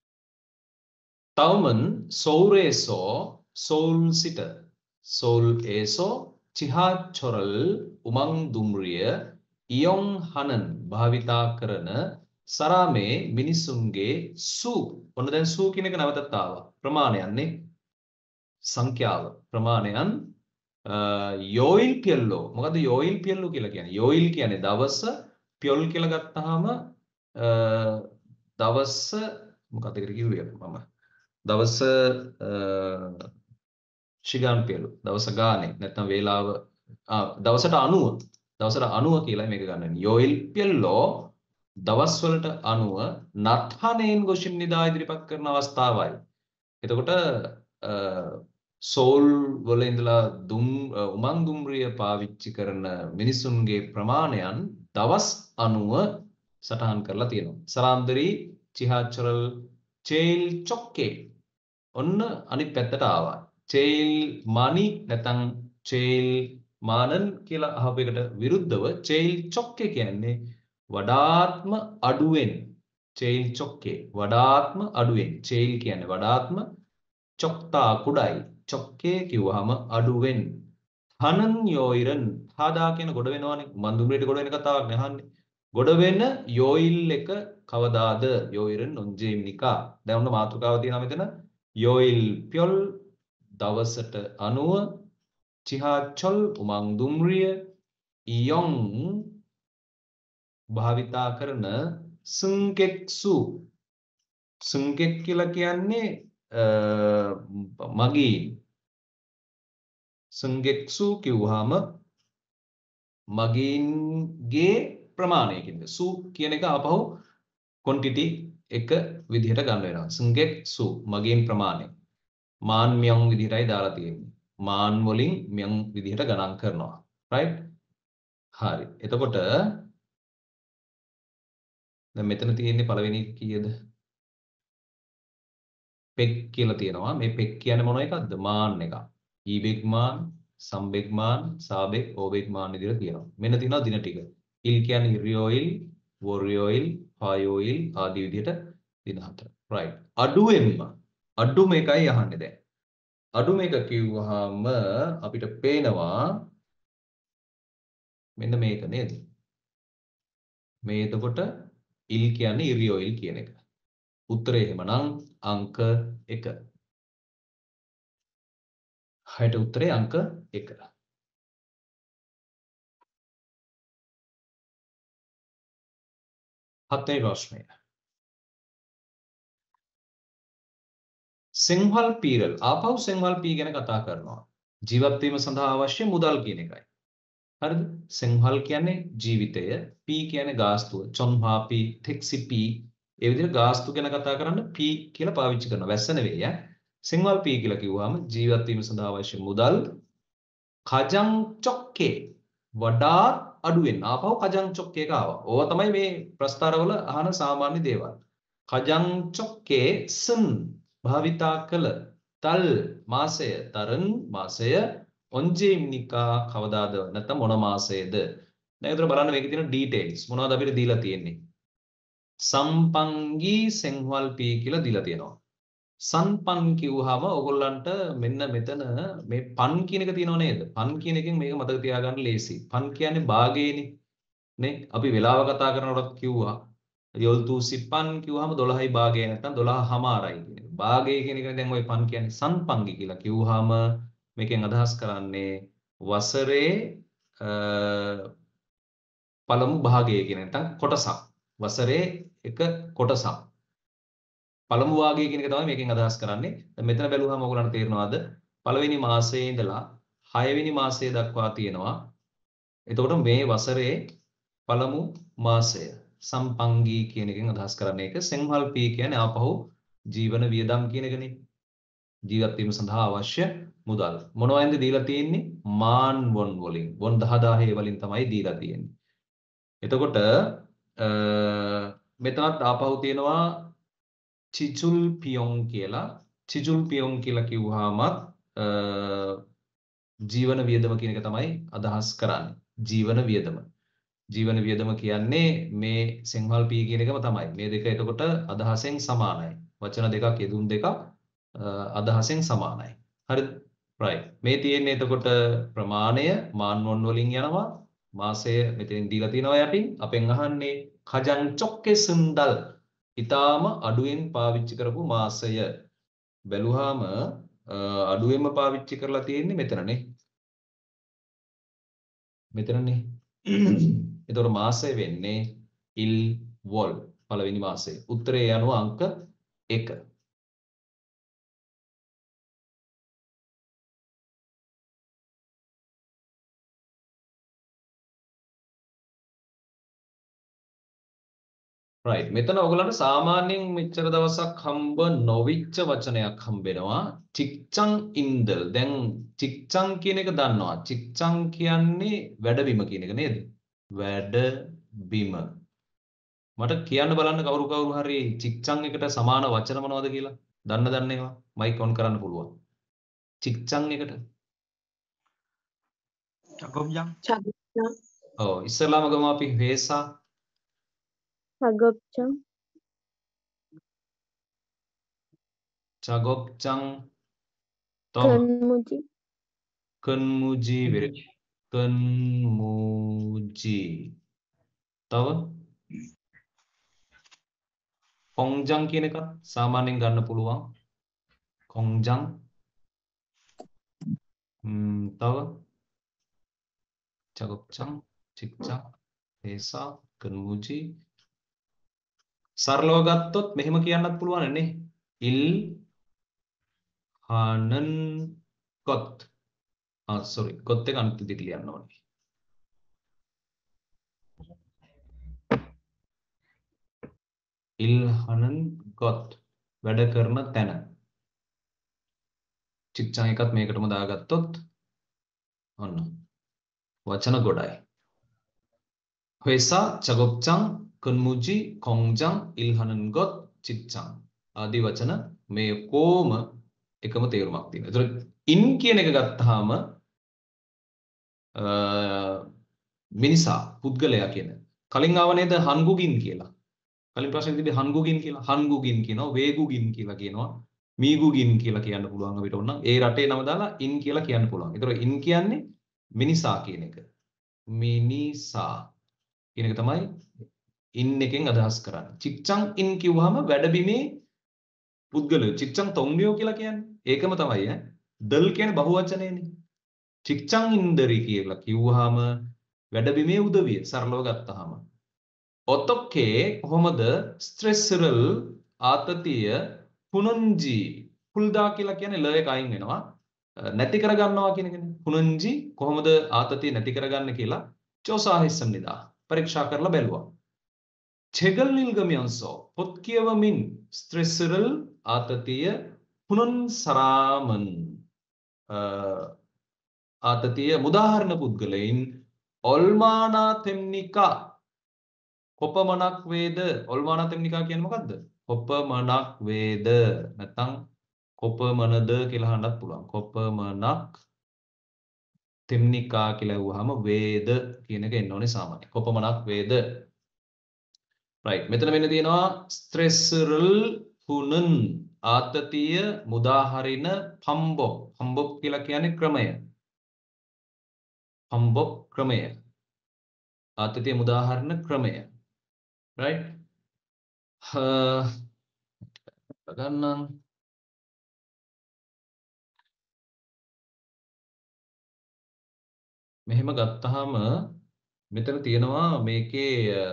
තවමන් සෝරේසෝ සෝල් සිට සෝල් ඒසෝ චිහාචොරල් උමං දුම්රිය ඉයොන් හනන් භාවිතා කරන සරාමේ මිනිසුන්ගේ සූ ඔන්න දැන් සූ කියන එක නැවතත් ආවා. ප්‍රමාණයන්නේ සංඛ්‍යාව ප්‍රමාණයන් යෝයිල් පියල්ලෝ. මොකද්ද යෝයිල් පියල්ලෝ කියලා කියන්නේ? යෝයිල් කියන්නේ දවස, පියොල් කියලා ගත්තාම දවස මොකක්ද කියලා කිව්වේ මම? දවස ශිගාන් පියලු. දවස ගානේ නැත්නම් වේලාව දවසට අනුව දවසට අනුව කියලා මේක ගන්න. යෝයිල් පියල්ලෝ දවස් වලට අනුව නත්හනෙන් ගොෂින් නිදා ඉදිරිපත් කරන අවස්ථාවයි. එතකොට සෝල් වල ඉඳලා දුම් උමං දුම්රිය පාවිච්චි කරන මිනිසුන්ගේ ප්‍රමාණයන් දවස් අනුව සටහන් කරලා තියෙනවා. සරාම්දරි චිහාචරල් චේල් චොක්කේ ඔන්න අනිත් පැත්තට ආවා. චේල් මනි නැත්නම් චේල් මානන් කියලා අහපු එකට විරුද්ධව චේල් චොක්කේ කියන්නේ වඩාත්ම අඩුවෙන්. චේල් චොක්කේ වඩාත්ම අඩුවෙන්. චේල් කියන්නේ වඩාත්ම චොක්තා කුඩයි. චොක්කේ කිව්වහම අඩුවෙන්. හනන් යෝයිරන් හදා කියන ගොඩ වෙනවනේ. මන්දුම්රියට ගොඩ වෙන කතාවක් නහන්නේ. ගොඩ වෙන යෝයිල් එක කවදාද? යෝයිරන් නොන්ජේමිනිකා. දැන් ඔන්න මාතෘකාව තියෙනවා මෙතන. යෝයිල් පියොල් දවසට අනුව චිහාචොල් උමං දුම්රිය ඉයොන් භාවිතා කරන සුන්කෙක්සු සුන්කෙක් කියලා කියන්නේ මගීන් සුන්ගෙක්සු කිව්වහම මගීන්ගේ ප්‍රමාණයකින්ද සු කියන එක ආපහු quantity එක විදිහට ගන්න වෙනවා සුන්ගෙක්සු මගීන් ප්‍රමාණය මාන් මියොන් විදිහටයි දාලා තියෙන්නේ මාන් වලින් මියොන් විදිහට ගණන් කරනවා right හරි එතකොට දැන් මෙතන තියෙන්නේ පළවෙනි කීයද පෙක් කියලා තියෙනවා මේ පෙක් කියන්නේ මොන එකක්ද මාන් එක ඊබෙක් මාන් සම්බෙක් මාන් සාබෙක් ඕබෙක් මාන් විදිහට කියනවා මෙන්න තියෙනවා දින ටික ඉල් කියන්නේ ඉරියෝයිල් වොරියෝයිල් පායෝයිල් ආදී විදිහට දින හතර right අඩුවෙන්ම අඩුම එකයි අහන්නේ දැන් අඩුම එක කිව්වහම අපිට පේනවා මෙන්න මේක නේද මේ එතකොට ඉල් කියන්නේ ඉරියෝයිල් කියන එක උත්තරේ එහෙමනම් අංක එක හයට උත්තරේ අංක එක හත්වෙනි ප්‍රශ්නය සිංහල් පීරල් ආපහු සිංහල් පී ගැන කතා කරනවා ජීවත් වීම සඳහා අවශ්‍ය මුදල් කියන එකයි හරිද සිංහල් කියන්නේ ජීවිතය පී කියන්නේ ගාස්තුව චොන්හා පී ටැක්සි පී ඒ විදිහට ගාස්තු ගැන කතා කරන්න පී කියලා පාවිච්චි කරනවා වැස්ස නෙවෙයි ඈ සිංහල් පී කියලා කිව්වහම ජීවත් වීම සඳහා අවශ්‍ය මුදල් කජං චොක්කේ වඩා අඩුවෙන් ආපහු කජං චොක්කේ එක ආවා. ඕවා තමයි මේ ප්‍රස්තාරවල අහන සාමාන්‍ය දේවල්. කජං චොක්කේ සන් භාවිතා කළ තල් මාසය තරන් මාසය ඔන්ජේම්නිකා කවදාද නැත්නම් මොන මාසයේද? දැන් ඒතර බලන්න මේකේ තියෙන ඩීටේල්ස් මොනවද අපිට දීලා තියෙන්නේ? සම්පංගී සෙන්වල් පී කියලා දීලා තියෙනවා. සන්පන් කිව්වහම ඔයගොල්ලන්ට මෙන්න මෙතන මේ පන් කියන එක තියෙනව නේද? පන් කියන එකෙන් මේක මතක තියාගන්න ලේසි. පන් කියන්නේ භාගයනේ. නේ? අපි වෙලාව කතා කරනකොට කිව්වා යොල්තු සිප්පන් කිව්වහම දොළහයි භාගය නැත්නම් දොළහ හමාරයි කියන එක. භාගය කියන එක දැන් ওই පන් කියන්නේ සන්පංගි කියලා කිව්වහම මේකෙන් අදහස් කරන්නේ වසරේ පළමු භාගය කියන නැත්නම් කොටසක්. වසරේ එක කොටසක්. පළමු වාගය කියන එක තමයි මේකෙන් අදහස් කරන්නේ. දැන් මෙතන බැලුවහම ඔයගොල්ලන්ට තේරෙනවද? පළවෙනි මාසයේ ඉඳලා හයවෙනි මාසය දක්වා තියෙනවා. එතකොට මේ වසරේ පළමු මාසය සම්පංගී කියන එකෙන් අදහස් කරන්නේ ඒක. සිංහල් පී කියන්නේ ආපහු ජීවන වියදම් කියන එකනේ. ජීවත් වීම සඳහා අවශ්‍ය මුදල්. මොනවයින්ද දීලා තියෙන්නේ? මාන් වොන් වලින්. වොන් දහදාහේ වලින් තමයි දීලා තියෙන්නේ. එතකොට මෙතනත් ආපහු තියෙනවා චිචුල් පියොන් කියලා චිචුල් පියොන් කියලා කිව්වහමත් ජීවන වියදම කියන එක තමයි අදහස් කරන්නේ ජීවන වියදම ජීවන වියදම කියන්නේ මේ සිංහල් පී කියන එකම තමයි මේ දෙක එතකොට අදහසෙන් සමානයි වචන දෙකක් යෙදුම් දෙකක් අදහසෙන් සමානයි හරිද right මේ තියෙන්නේ එතකොට ප්‍රමාණය මාන් වොන් වලින් යනවා මාසය මෙතෙන් දීලා තියෙනවා යටින් අපෙන් අහන්නේ කජන් චොක්කේ සුන්දල් ඊටාම අඩුවෙන් පාවිච්චි කරපු මාසය බැලුවාම අඩුවෙන්ම පාවිච්චි කරලා තියෙන්නේ මෙතනනේ මෙතනනේ ඒතකොට මාසය වෙන්නේ ඉල් වොල් පළවෙනි මාසය උත්තරේ යනුව අංක එක right මෙතන ඔයගලන්ට සාමාන්‍යයෙන් මෙච්චර දවසක් හම්බ නොවිච්ච වචනයක් හම්බෙනවා චික්චං ඉන්දල් දැන් චික්චං කියන එක දන්නවා චික්චං කියන්නේ වැඩබිම කියන එක නේද වැඩබිම මට කියන්න බලන්න කවුරු කවුරු හරි චික්චං එකට සමාන වචන මොනවද කියලා දන්න දන්න ඒවා මයික් ඔන් කරන්න පුළුවන් චික්චං එකට චගොම්ජං චගොප්චං ඔව් ඉස්සෙල්ලාම ගමු අපි වේසා චගොප්චං චගොප්චං තවම කන්මුජි කන්මුජි වෙරි කන්මුජි තව කොංජං කියන එකත් සාමාන්‍යයෙන් ගන්න පුළුවන් කොංජං ම් තව චගොක්චං චික්චං ඒසා කන්මුජි සරලව ගත්තොත් මෙහෙම කියන්නත් පුළුවන් නේ ඉල් හානන් කොත් ආ සෝරි කොත් එක අනිත් විදිහට ලියන්න ඕනේ ඉල් හානන් කොත් වැඩ කරන තැන චික්චං එකත් මේකටම දාගත්තොත් ඔන්න වචන ගොඩයි 회사 작업장 근무지 공장 일하는 것 직장 ආදී වචන මේ කොම එකම තේරුමක් තියෙනවා. ඒතර ඉන් කියන එක ගත්තාම මිනිසා පුද්ගලයා කියන කලින් ආව නේද හන්ගුගින් කියලා. කලින් ප්‍රශ්නේ තිබ්බේ හන්ගුගින් කියලා. හන්ගුගින් කියනවා වේගුගින් කියලා කියනවා මීගුගින් කියලා කියන්න පුළුවන් අපිට ඕන නම් ඒ රටේ නම දාලා ඉන් කියලා කියන්න පුළුවන්. ඒතර ඉන් කියන්නේ මිනිසා කියන එක. මිනිසා කියන එක තමයි ඉන් එකෙන් අදහස් කරන්නේ. චික්චං ඉන් කිව්වහම වැඩබිමේ පුද්ගලය. චික්චං තොංගියෝ කියලා කියන්නේ. ඒකම තමයි ඈ. දල් කියන්නේ බහුවචනයනේ. චික්චං ඉන්දරි කියලා කිව්වහම වැඩබිමේ උදවිය සරලව ගත්තාම. ඔතොක්කේ කොහොමද ස්ට්‍රෙස්රල් ආතතිය පුනංජි කුල්දා කියලා කියන්නේ ල එක අයින් වෙනවා. නැති කරගන්නවා කියන එකනේ. පුනංජි කොහොමද ආතතිය නැති කරගන්නේ කියලා චෝසාහිස්සම්නිදා පරීක්ෂා කරලා බැලුවා. චෙගල් නිල්ගමියන්සෝ පොත් කියවමින් ස්ට්‍රෙස්රල් ආතතිය පුනන් සරාමන් ආතතිය මුදාහරණ පුද්ගලයින් ඔල්මානා තෙම්නිකා කොපමණක් වේද ඔල්මානා තෙම්නිකා කියන්නේ මොකද්ද? කොපමණක් වේද නැත්නම් කොපමණද කියලා අහන්නත් පුළුවන්. කොපමණක් තෙම්නිකා කියලා වුවාම වේද කියන එක එන්න ඕනේ සාමාන්‍ය. කොපමණක් වේද? right. මෙතන වෙන්න තියෙනවා ස්ට්‍රෙස්රල් පුනන් ආතතිය මුදාහරින පම්බොක්. පම්බොක් කියලා කියන්නේ ක්‍රමය. පම්බොක් ක්‍රමය. ආතතිය මුදාහරින ක්‍රමය. right. ගන්නම් මෙහෙම ගත්තාම මෙතන තියෙනවා මේකේ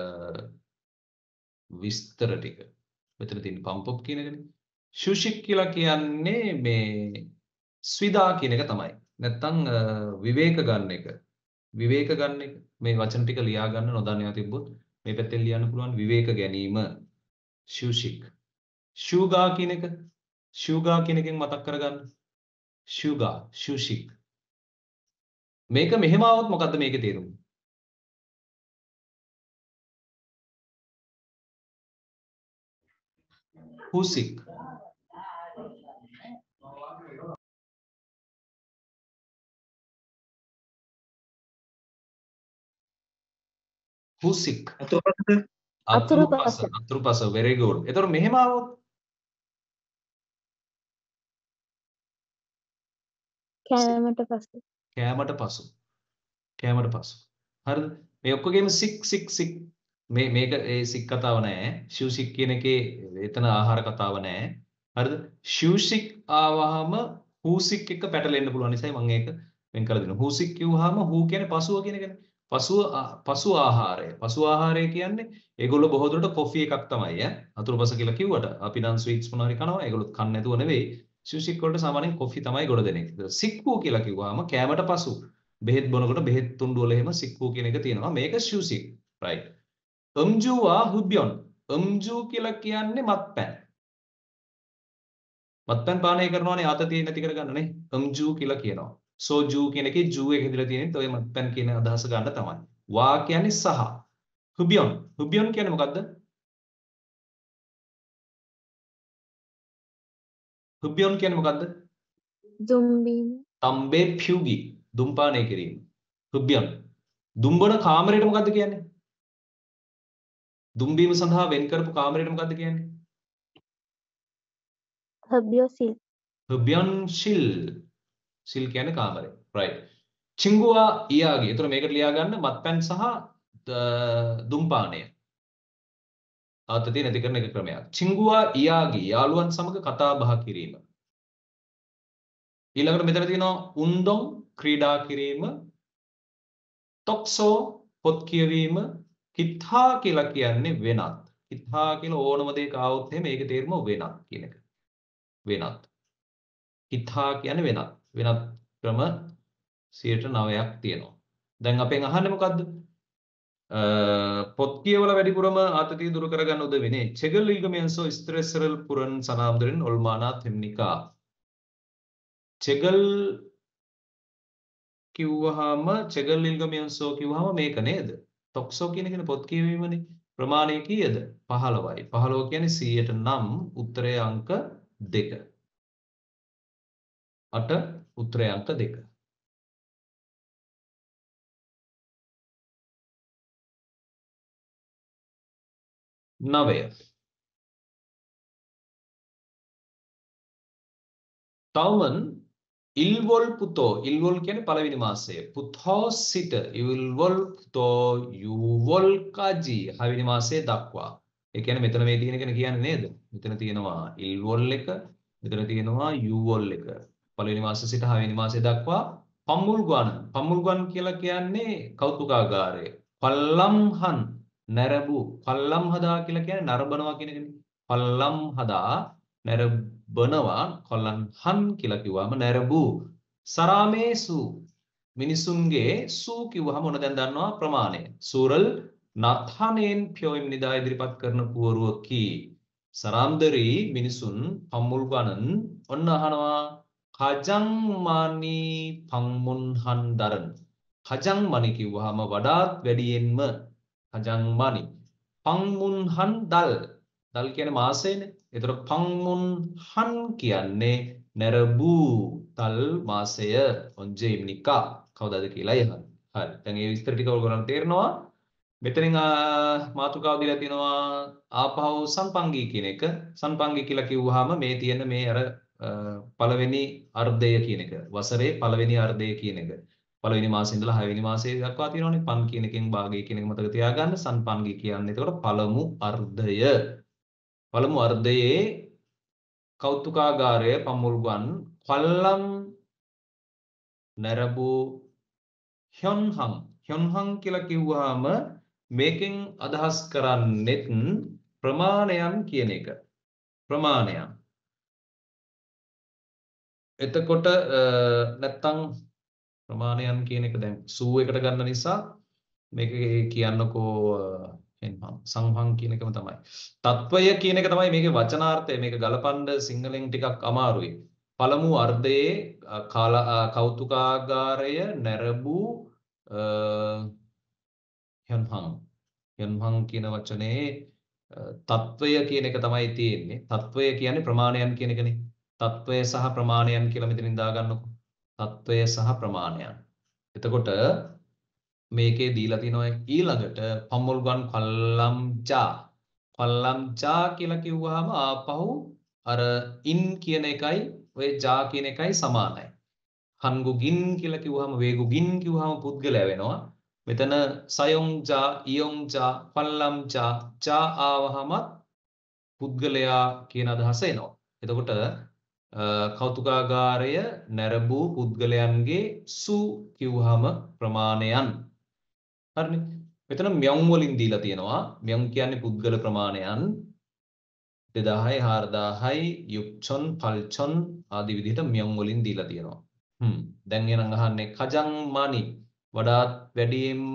විස්තර ටික. මෙතන තියෙන පම්පොප් කියන එකනේ. ශුෂික් කියලා කියන්නේ මේ ස්විදා කියන එක තමයි. නැත්තම් විවේක ගන්න එක. විවේක ගන්න එක. මේ වචන ටික ලියා ගන්න නොදන්නවා තිබ්බොත් මේ පැත්තෙන් ලියන්න පුළුවන් විවේක ගැනීම. ශුෂික්. ශුගා කියන එක. ශුගා කියන එකෙන් මතක් කරගන්න. ශුගා, ශුෂික්. මේක මෙහෙම આવොත් මොකද්ද මේකේ තේරුම? හුසික්. හුසික්. අතුරුපස අතුරුපස. අතුරුපස very good. ඒතර මෙහෙම આવොත් කෑමට පසු කෑමට පසු. කෑමට පසු. හරිද? මේ ඔක්කොගේම සික් සික් සික් මේ මේක ඒ සික් කතාව නෑ. ශූසික් කියන එකේ එතන ආහාර කතාව නෑ. හරිද? ශූසික් ආවහම හූසික් එක පැටලෙන්න පුළුවන් නිසා මම ඒක වෙන් කරලා දෙනවා. හූසික් කිව්වහම හූ කියන්නේ පසුව කියන එකනේ. පසුව පසු ආහාරය. පසු ආහාරය කියන්නේ ඒගොල්ලෝ බොහෝ දුරට කොෆි එකක් තමයි ඈ. අතුරුපස කියලා කිව්වට අපි නම් ස්වීට්ස් මොනවා හරි කනවා. ඒගොල්ලොත් කන්නේ නැතුව නෙවෙයි. ශූසික් වලට සාමාන්‍යයෙන් කොෆි තමයි ගොඩ දෙන එක. සික්කු කියලා කිව්වහම කෑමට පසු බෙහෙත් බොනකොට බෙහෙත් තුණ්ඩු වල එහෙම සික්කු කියන එක තියෙනවා. මේක ශූසික්. right. අම්ජුවා හුබ්යොන්. අම්ජු කියලා කියන්නේ මත්පැන්. මත්පැන් පානය කරනවානේ ආතතිය නැති කරගන්න නේ. අම්ජු කියලා කියනවා. සෝජු කියන එකේ ජු එක ඉදලා තියෙන්නේ ඔය මත්පැන් කියන අදහස ගන්න තමයි. වා කියන්නේ සහ. හුබ්යොන්. හුබ්යොන් කියන්නේ මොකද්ද? හුබ්යොන් කියන්නේ මොකද්ද? දුම්බීම තම්බේ පියුගි. දුම්පානය කිරීම. හුබ්යොන්. දුම්බන කාමරයට මොකද්ද කියන්නේ? දුම්බීම සඳහා වෙන් කරපු කාමරයට මොකද්ද කියන්නේ? හබ්යොසිල් හුබ්යොන්ශිල්. සිල් කියන්නේ කාමරේ. right. චිංගුවා ඉයාගේ. ඒතර මේකට ලියා ගන්න මත්පැන් සහ දුම්පානය. ආතතිය නැති කරන එක ක්‍රමයක්. චිංගුවා ඉයාගේ යාළුවන් සමග කතා බහ කිරීම. ඊළඟට මෙතන තියෙනවා උන්දොන් ක්‍රීඩා කිරීම. තොක්සෝ පොත් කියවීම. කිත්හා කියලා කියන්නේ වෙනත්. කිත්හා කියලා ඕනම දෙයක ආවොත් එහෙම ඒකේ තේරුම වෙනත් කියන එක. වෙනත්. කිත්හා කියන්නේ වෙනත්. වෙනත් ක්‍රම සියයට නවයක් තියෙනවා. දැන් අපෙන් අහන්නේ මොකද්ද? පොත් කියවල වැඩිපුරම ආතතිය දුරු කරගන්න උදවෙන්නේ චෙගල් ඉල්ගමෙන්සෝ ස්ත්‍රෙසරල් පුරන් සනාම්දරින් ඔල්මානා තෙම්නිකා. චෙගල් කිව්වහම චෙගල් ඉල්ගමෙන්සෝ කිව්වහම මේක නේද? තොක්සෝ කියන එක පොත් කියවීමනේ. ප්‍රමාණය කීයද? පහළොවයි. පහළොව කියන්නේ සීයට නම් උත්තරයේ අංක දෙක. අට උත්තරයේ අංක දෙක. නවය. තවමන් ඉල්වොල් පුතෝ ඉල්වොල් කියන්නේ පළවෙනි මාසය. පුතෝ සිට ඉල්වොල් පුතෝ යුවොල් කජි හයවෙනි මාසයේ දක්වා. ඒ කියන්නේ මෙතන මේ තියෙන කෙන කියන්නේ නේද? මෙතන තියෙනවා ඉල්වොල් එක, මෙතන තියෙනවා යුවොල් එක. පළවෙනි මාසය සිට හයවෙනි මාසය දක්වා පම්මුල්ගුවන්. පම්මුල්ගුවන් කියලා කියන්නේ කෞතුකාගාරය. පල්ලම්හන් නැරඹු. පල්ලම් හදා කියලා කියන්නේ නරඹනවා කියන එකනේ. පල්ලම් හදා නැරඹනවා. කොල්ලන්හන් කියලා කිව්වම නැරඹු. සරාමේසු මිනිසුන්ගේ සූ කිව්වහම මොන දැන් දන්නවා ප්‍රමාණය. සූරල් නත්හනෙන් පියොයිම් නිදා ඉදිරිපත් කරන පුවරුවකි. සරාම්දරි මිනිසුන් පම්මුල්ගුවනන් ඔන්න අහනවා කජං මනි පම්මුන්හන් දරන. කජං මනි කිව්වහම වඩාත් වැඩියෙන්ම කජං මනි. පම්මුන්හන් දල්. දල් කියන්නේ මාසයනේ. ඒතර පම්මුන්හන් කියන්නේ නැරඹූ තල් මාසය ඔන්ජෙම්නිකා කවදාද කියලා යහන්. හරි. දැන් මේ විස්තර ටික ඔයගොල්ලන්ට තේරෙනවා. මෙතනින් මාතෘකාව දීලා තියෙනවා ආපහු සම්පංගී කියන එක. සම්පංගී කියලා කිව්වහම මේ තියෙන මේ අර පළවෙනි අර්ධය කියන එක. වසරේ පළවෙනි අර්ධය කියන එක. පළවෙනි මාසෙ ඉඳලා හයවෙනි මාසෙ දක්වා තියෙනවානේ. පන් කියන එකෙන් භාගය කියන එක මතක තියාගන්න. සම්පංගී කියන්නේ එතකොට පළමු අර්ධය. පළමු අර්ධයේ කෞතුකාගාරය පම්මුල්ගුවන් පල්ලම් නැරඹූ හ්යොන්හන්. හ්යොන්හන් කියලා කිව්වහම මේකෙන් අදහස් කරන්නේත් ප්‍රමාණයන් කියන එක. ප්‍රමාණයන්. එතකොට නැත්තම් ප්‍රමාණයන් කියන එක දැන් සූ එකට ගන්න නිසා මේක කියන්නකෝ එන්නම් සංහං කියන එකම තමයි. තත්වය කියන එක තමයි මේකේ වචනාර්ථය. මේක ගලපන්න සිංහලෙන් ටිකක් අමාරුයි. පළමු අර්ධයේ කෞතුකාගාරය නැරඹූ යන්හං යන්හං කියන වචනේ තත්වය කියන එක තමයි තියෙන්නේ. තත්වය කියන්නේ ප්‍රමාණයන් කියන එකනේ. තත්වය සහ ප්‍රමාණයන් කියලා මෙතනින් දාගන්නකො. තත්වය සහ ප්‍රමාණයන්. එතකොට මේකේ දීලා තියෙනවා ඊළඟට පම්මුල්ගුවන් කල්ලම්ජා. කල්ලම්ජා කියලා කිව්වහම ආපහු අර ඉන් කියන එකයි ඔය ජා කියන එකයි සමානයි. හන්ගුගින් කියලා කිව්වහම වේගුගින් කිව්වහම පුද්ගලයා වෙනවා. මෙතන සයොන්ජා ඉයොන්ජා පල්ලම්ජා ජා ආවහම පුද්ගලයා කියන අදහස එනවා. එතකොට කෞතුකාගාරය නැරඹූ පුද්ගලයන්ගේ සු කිව්වහම ප්‍රමාණයන්. හරිනේ. මෙතන म्योंग වලින් දීලා තියෙනවා. म्योंग කියන්නේ පුද්ගල ප්‍රමාණයන් දෙදාහයි හාරදාහයි යුක්චොන් පල්චොන් ආදී විදිහට म्योंग වලින් දීලා තියෙනවා. හ්ම්. දැන් එනං අහන්නේ කජං මනි වඩාත් වැඩියෙන්ම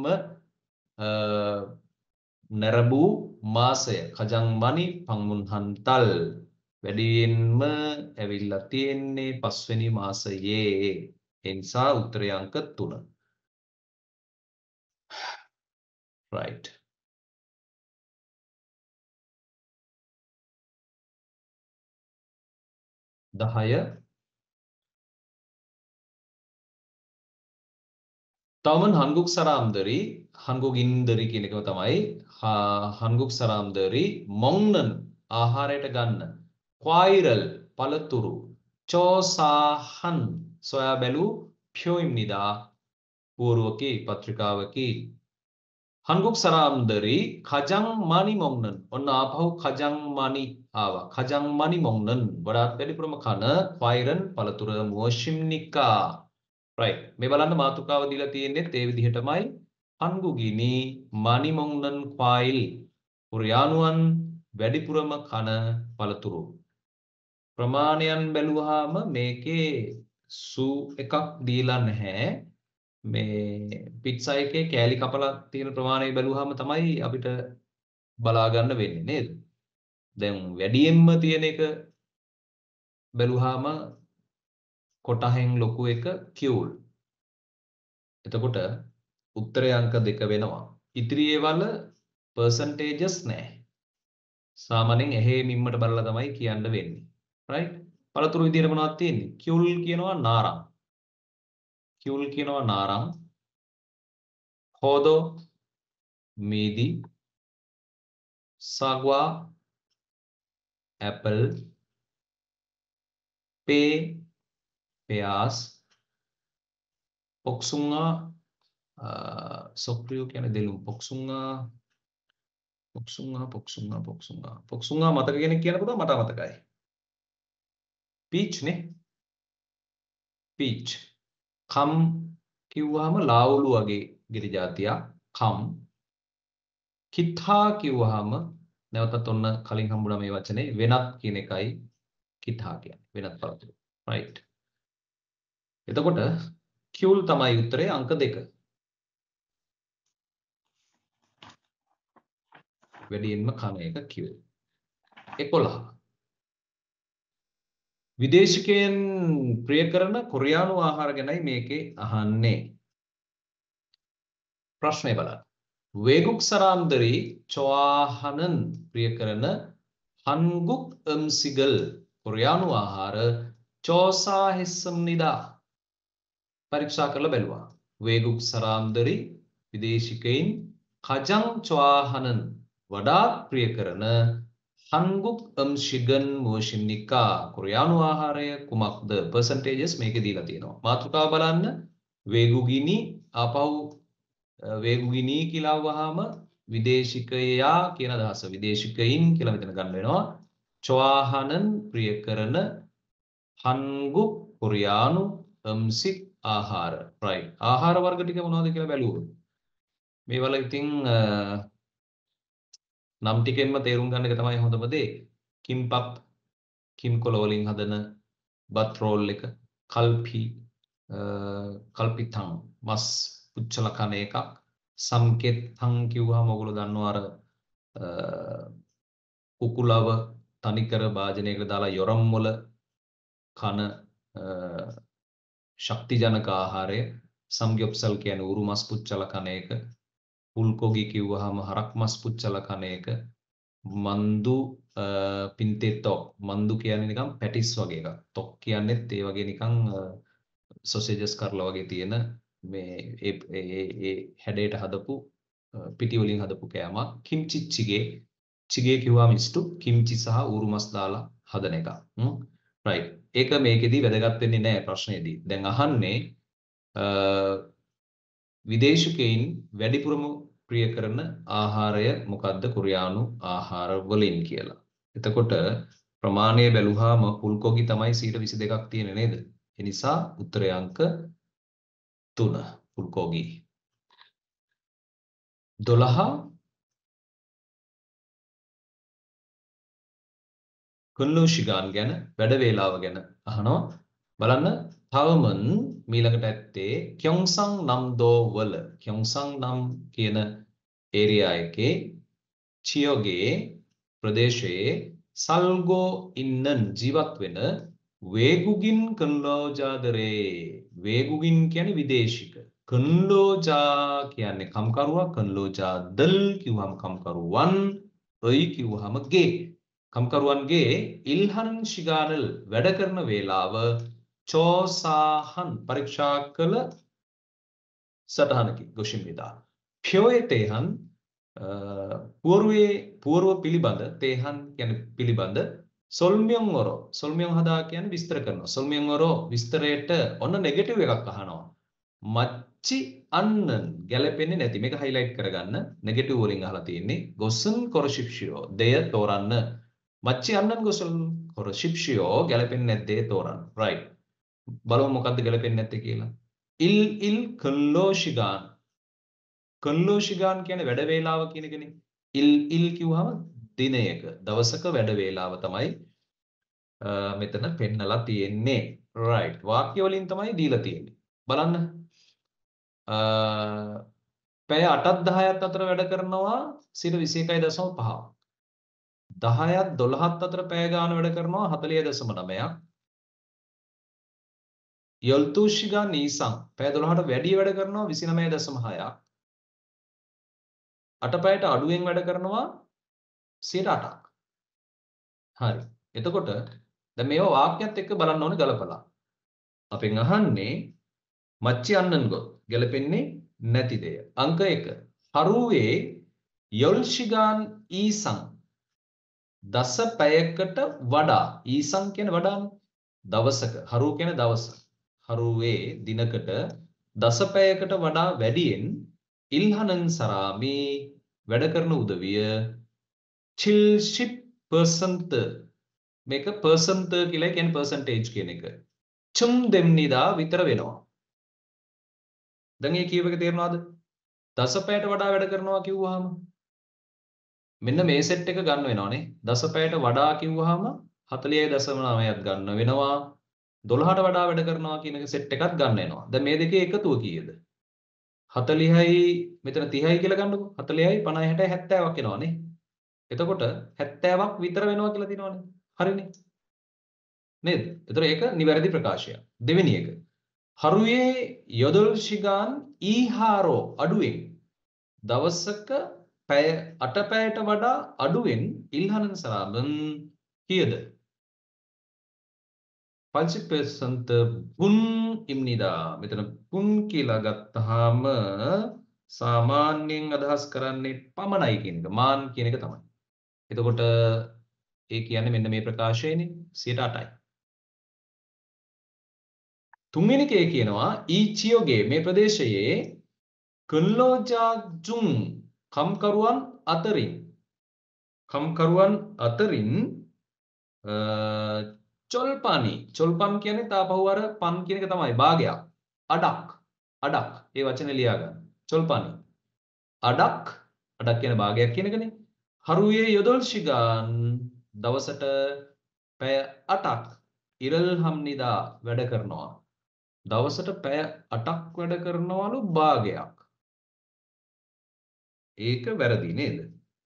නැරඹූ මාසය කජං මනි පංමුන්හන්තල් වැඩියෙන්ම ඇවිල්ලා තියෙන්නේ පස්වෙනි මාසයේ. ඒ නිසා උත්තරය අංක තුන. right. දහය තවමන් හංගුක් සරාම්දරි හංගුගින්දරි කියන එකම තමයි හංගුක් සරාම්දරි මොංනන් ආහාරයට ගන්න. ක්වයිරල් පළතුරු චෝසාහන් සොයා බැලූ 표입니다. పూర్వకి පත්‍රිකාවකි. 한국 사람들이 가장 많이 먹는 ඔන්න ආපහු 가장 많이 ආවා. 가장 많이 먹는 වඩාත් වැඩිපුරම කන 과일은 පළතුර 무엇입니까? right. මේ බලන්න මාතෘකාව දීලා තියෙන්නේ ඒ විදිහටමයි. 한국인이 많이 먹는 과일 කොරියානුවන් වැඩිපුරම කන පළතුරු. ප්‍රමාණයන් බැලුවාම මේකේ සු එකක් දීලා නැහැ. මේ පිට්සා එකේ කෑලි කපලා තියෙන ප්‍රමාණය බැලුවාම තමයි අපිට බලා ගන්න වෙන්නේ නේද? දැන් වැඩියෙන්ම තියෙන එක බැලුවාම කොටහෙන් ලොකු එක කියුල්. එතකොට උත්තරය අංක දෙක වෙනවා. ඉතිරි ඒවල percentages නැහැ. සාමාන්‍යයෙන් එහෙ මිම්මට බලලා තමයි කියන්න වෙන්නේ. right? පළතුරු විදියට මොනවද තියෙන්නේ? කියුල් කියනවා නාරං. කියුල් කියනවා නාරං. හොදෝ මීදි sagwa apple pe peas poksunga sokriyo කියන්නේ දෙලුම් poksunga poksunga poksunga poksunga poksunga මතක කෙනෙක් කියනකොට මට මතකයි peach නේ peach කම් කිව්වහම ලාවුලු වගේ ගිරි జాතියක් කම් කිත්හා කිව්වහම නැවතත් ඔන්න කලින් හම්බුණා මේ වචනේ වෙනත් කියන එකයි කිත්හා කියන්නේ වෙනත් පළතුරු right එතකොට කියුල් තමයි උත්තරේ අංක දෙක වැඩියෙන්ම කන එක කියුල් එකොළහ විදේශිකයන් ප්‍රිය කරන කොරියානු ආහාර ගැනයි මේකේ අහන්නේ ප්‍රශ්නේ බලන්න 외국 사람들이 좋아하는 ප්‍රිය කරන 한국 음식을 කොරියානු ආහාර 조사했습니다 පරීක්ෂා කරලා බැලුවා 외국 사람들이 විදේශිකයින් 가장 좋아하는 වඩාත් ප්‍රිය කරන 한국 음식은 무엇입니까? කොරියානු ආහාරය කුමක්ද? percentages මේකේ දීලා තියෙනවා. මාතෘකාව බලන්න. වේගුගිනි ආපහු වේගුගිනි කියලා වහම විදේශිකයා කියන අදහස. විදේශිකයින් කියලා මෙතන ගන්න වෙනවා. 좋아하는 ප්‍රිය කරන 한국 කොරියානු 음식 ආහාර. right. ආහාර වර්ග ටික මොනවද කියලා බැලුවොත්. මේවල ඉතින් නම් ටිකෙන්ම තේරුම් ගන්න එක තමයි හොඳම දේ. කිම්පප් කිම් කොළ වලින් හදන බත් රෝල් එක, කල්පි කල්පිතං මස් පුච්චල කන එකක්, සම්කෙත්තං කිව්වහම ඔයගොල්ලෝ දන්නවා අර කුකුලව තනිකර භාජනයකට දාලා යොරම් වල කන ශක්තිජනක ආහාරය, සම්ග්යොප්සල් කියන්නේ උරු මස් පුච්චල කන එක. පුල්කොගි කිව්වහම හරක් මස් පුච්චල කන එක මන්දු පින්තෙටොක් මන්දු කියන්නේ නිකන් පැටිස් වගේ එකක් තොක් කියන්නේත් ඒ වගේ නිකන් සොසේජස් කරලා වගේ තියෙන මේ ඒ ඒ හැඩයට හදපු පිටි වලින් හදපු කෑමක් කිම්චි චිගේ චිගේ කිව්වම ඉස්තු කිම්චි සහ ඌරු මස් දාලා හදන එක හ්ම් රයිට් ඒක මේකෙදි වැදගත් වෙන්නේ නැහැ ප්‍රශ්නේදී දැන් අහන්නේ විදේශිකයින් වැඩිපුරම ප්‍රිය කරන ආහාරය මොකද්ද කොරියානු ආහාර වලින් කියලා. එතකොට ප්‍රමාණය බැලුවාම පුල්කොගි තමයි one hundred twenty-two ක් තියෙන්නේ නේද? ඒ නිසා උත්තරය අංක three පුල්කොගි. twelve කුල්ලු ශිගාන් ගැන වැඩ වේලාව ගැන අහනවා. බලන්න තවමන් මීළඟට ඇත්තේ kyongsan namdo වල kyongsan nam කියන ඒරියා එකේ චියෝගේ ප්‍රදේශයේ සල්ගෝ ඉන්නන් ජීවත් වෙන වේගුගින් කන්ලෝජාදරේ වේගුගින් කියන්නේ විදේශික කන්ලෝජා කියන්නේ කම්කරුවා කන්ලෝජා දල් කිව්වම කම්කරුවන් ඔයි කිව්වම ගේ කම්කරුවන්ගේ ඉල්හන් ශිගානල් වැඩ කරන වේලාව චෝසාහන් පරීක්ෂා කළ සටහනකි ගොෂින්විදා ප්‍රයෝය තේහන් పూర్වේ పూర్ව පිළිබඳ තේහන් කියන්නේ පිළිබඳ සොල්මියන් ඔරෝ සොල්මියන් හදා කියන්නේ විස්තර කරනවා. සොල්මියන් ඔරෝ විස්තරයට ඔන්න නෙගටිව් එකක් අහනවා. මච්චි අන්නන් ගැලපෙන්නේ නැති මේක highlight කරගන්න. නෙගටිව් වලින් අහලා තියෙන්නේ. ගොසන් කොරෂිප්ෂියෝ දෙය තෝරන්න. මච්චි අන්නන් ගොසන් කොරෂිප්ෂියෝ ගැලපෙන්නේ නැද්දේ තෝරන්න. right. බලමු මොකද්ද ගැලපෙන්නේ නැත්තේ කියලා. ඉල් ඉල් කල්ලෝෂිගාන් කල්ලෝෂිගාන් කියන්නේ වැඩ වේලාව කියන එකනේ. ඉල් ඉල් කිව්වම දිනයක දවසක වැඩ වේලාව තමයි මෙතන පෙන්නලා තියෙන්නේ. right. වාක්‍ය වලින් තමයි දීලා තියෙන්නේ. බලන්න. පැය අටත් දහයත් අතර වැඩ කරනවා සිට විසි එකයි දශම පහ. දහයත් දොළහත් අතර පැය ගාන වැඩ කරනවා හතළිහයි දශම නවයක්. යොල්තුෂිගා නීසං පැය දොළහට වැඩි වැඩ කරනවා විසි නවය දශම හයක්. අට පැයට අඩුවෙන් වැඩ කරනවා සියයට අටක්. හරි. එතකොට දැන් මේවා වාක්‍යයත් එක්ක බලන්න ඕනේ ගලපලා. අපෙන් අහන්නේ මච්චි අන්නන් ගොත් ගැලපෙන්නේ නැති දෙය. අංක එක. හරුවේ යොල්ෂිගාන් ඊසං දස පැයකට වඩා ඊසං කියන වඩානේ දවසක හරු කියන දවස. හරුවේ දිනකට දස පැයකට වඩා වැඩියෙන් ඉල්හනන් සරාමි වැඩ කරන උදවිය චිල්ෂිප් පර්සන්ත මේක පර්සන්ත කියලා කියන්නේ පර්සන්ටේජ් කියන එක. චුම් දෙම්නිදා විතර වෙනවා. දැන් මේ කීව එක තේරෙනවද? දස පැයට වඩා වැඩ කරනවා කිව්වහම මෙන්න මේ සෙට් එක ගන්න වෙනවානේ. දස පැයට වඩා කිව්වහම හතළිහයි දශම නවයක් ගන්න වෙනවා. දොළහට වඩා වැඩ කරනවා කියන සෙට් එකක් ගන්න වෙනවා. දැන් මේ දෙකේ එකතුව කීයද? හතළිහයි මෙතන තිහයි කියලා ගන්නකො. හතළිහයි පනහයි හැටයි හැත්තෑවක් එනවානේ. එතකොට හැත්තෑවක් විතර වෙනවා කියලා දිනවනේ. හරිනේ. නේද? එතකොට ඒක නිවැරදි ප්‍රකාශයක්. දෙවෙනි එක. හරුවේ යොදොල්ෂිගාන් ඊහාරෝ අඩුවෙන් දවසක පැය අට පැයට වඩා අඩුවෙන් ඉල්හනන් සරාබන් කීයද? පංචපෙසන්ත පුන් ඉම්නිදා. මෙතන පුන් කියලා ගත්තාම සාමාන්‍යයෙන් අදහස් කරන්නේ පමණයි කියන එක. මාන් කියන එක තමයි. එතකොට ඒ කියන්නේ මෙන්න මේ ප්‍රකාශයනේ සියයට අටයි. තුන්වෙනි එකේ කියනවා ඊචියෝගේ මේ ප්‍රදේශයේ කල්ලෝජාජුන් කම්කරුවන් අතරින් කම්කරුවන් අතරින් චොල්පනි චොල්පන් කියන්නේ තාපහුව අර පන් කියන එක තමයි භාගයක් අඩක් අඩක් ඒ වචනේ ලියා ගන්න චොල්පනි අඩක් අඩක් කියන භාගයක් කියන එකනේ හරුවේ යොදොල්ෂිගාන් දවසට පැය අටක් ඉරල් හම්නිදා වැඩ කරනවා දවසට පැය අටක් වැඩ කරනවලු භාගයක් ඒක වැරදි නේද?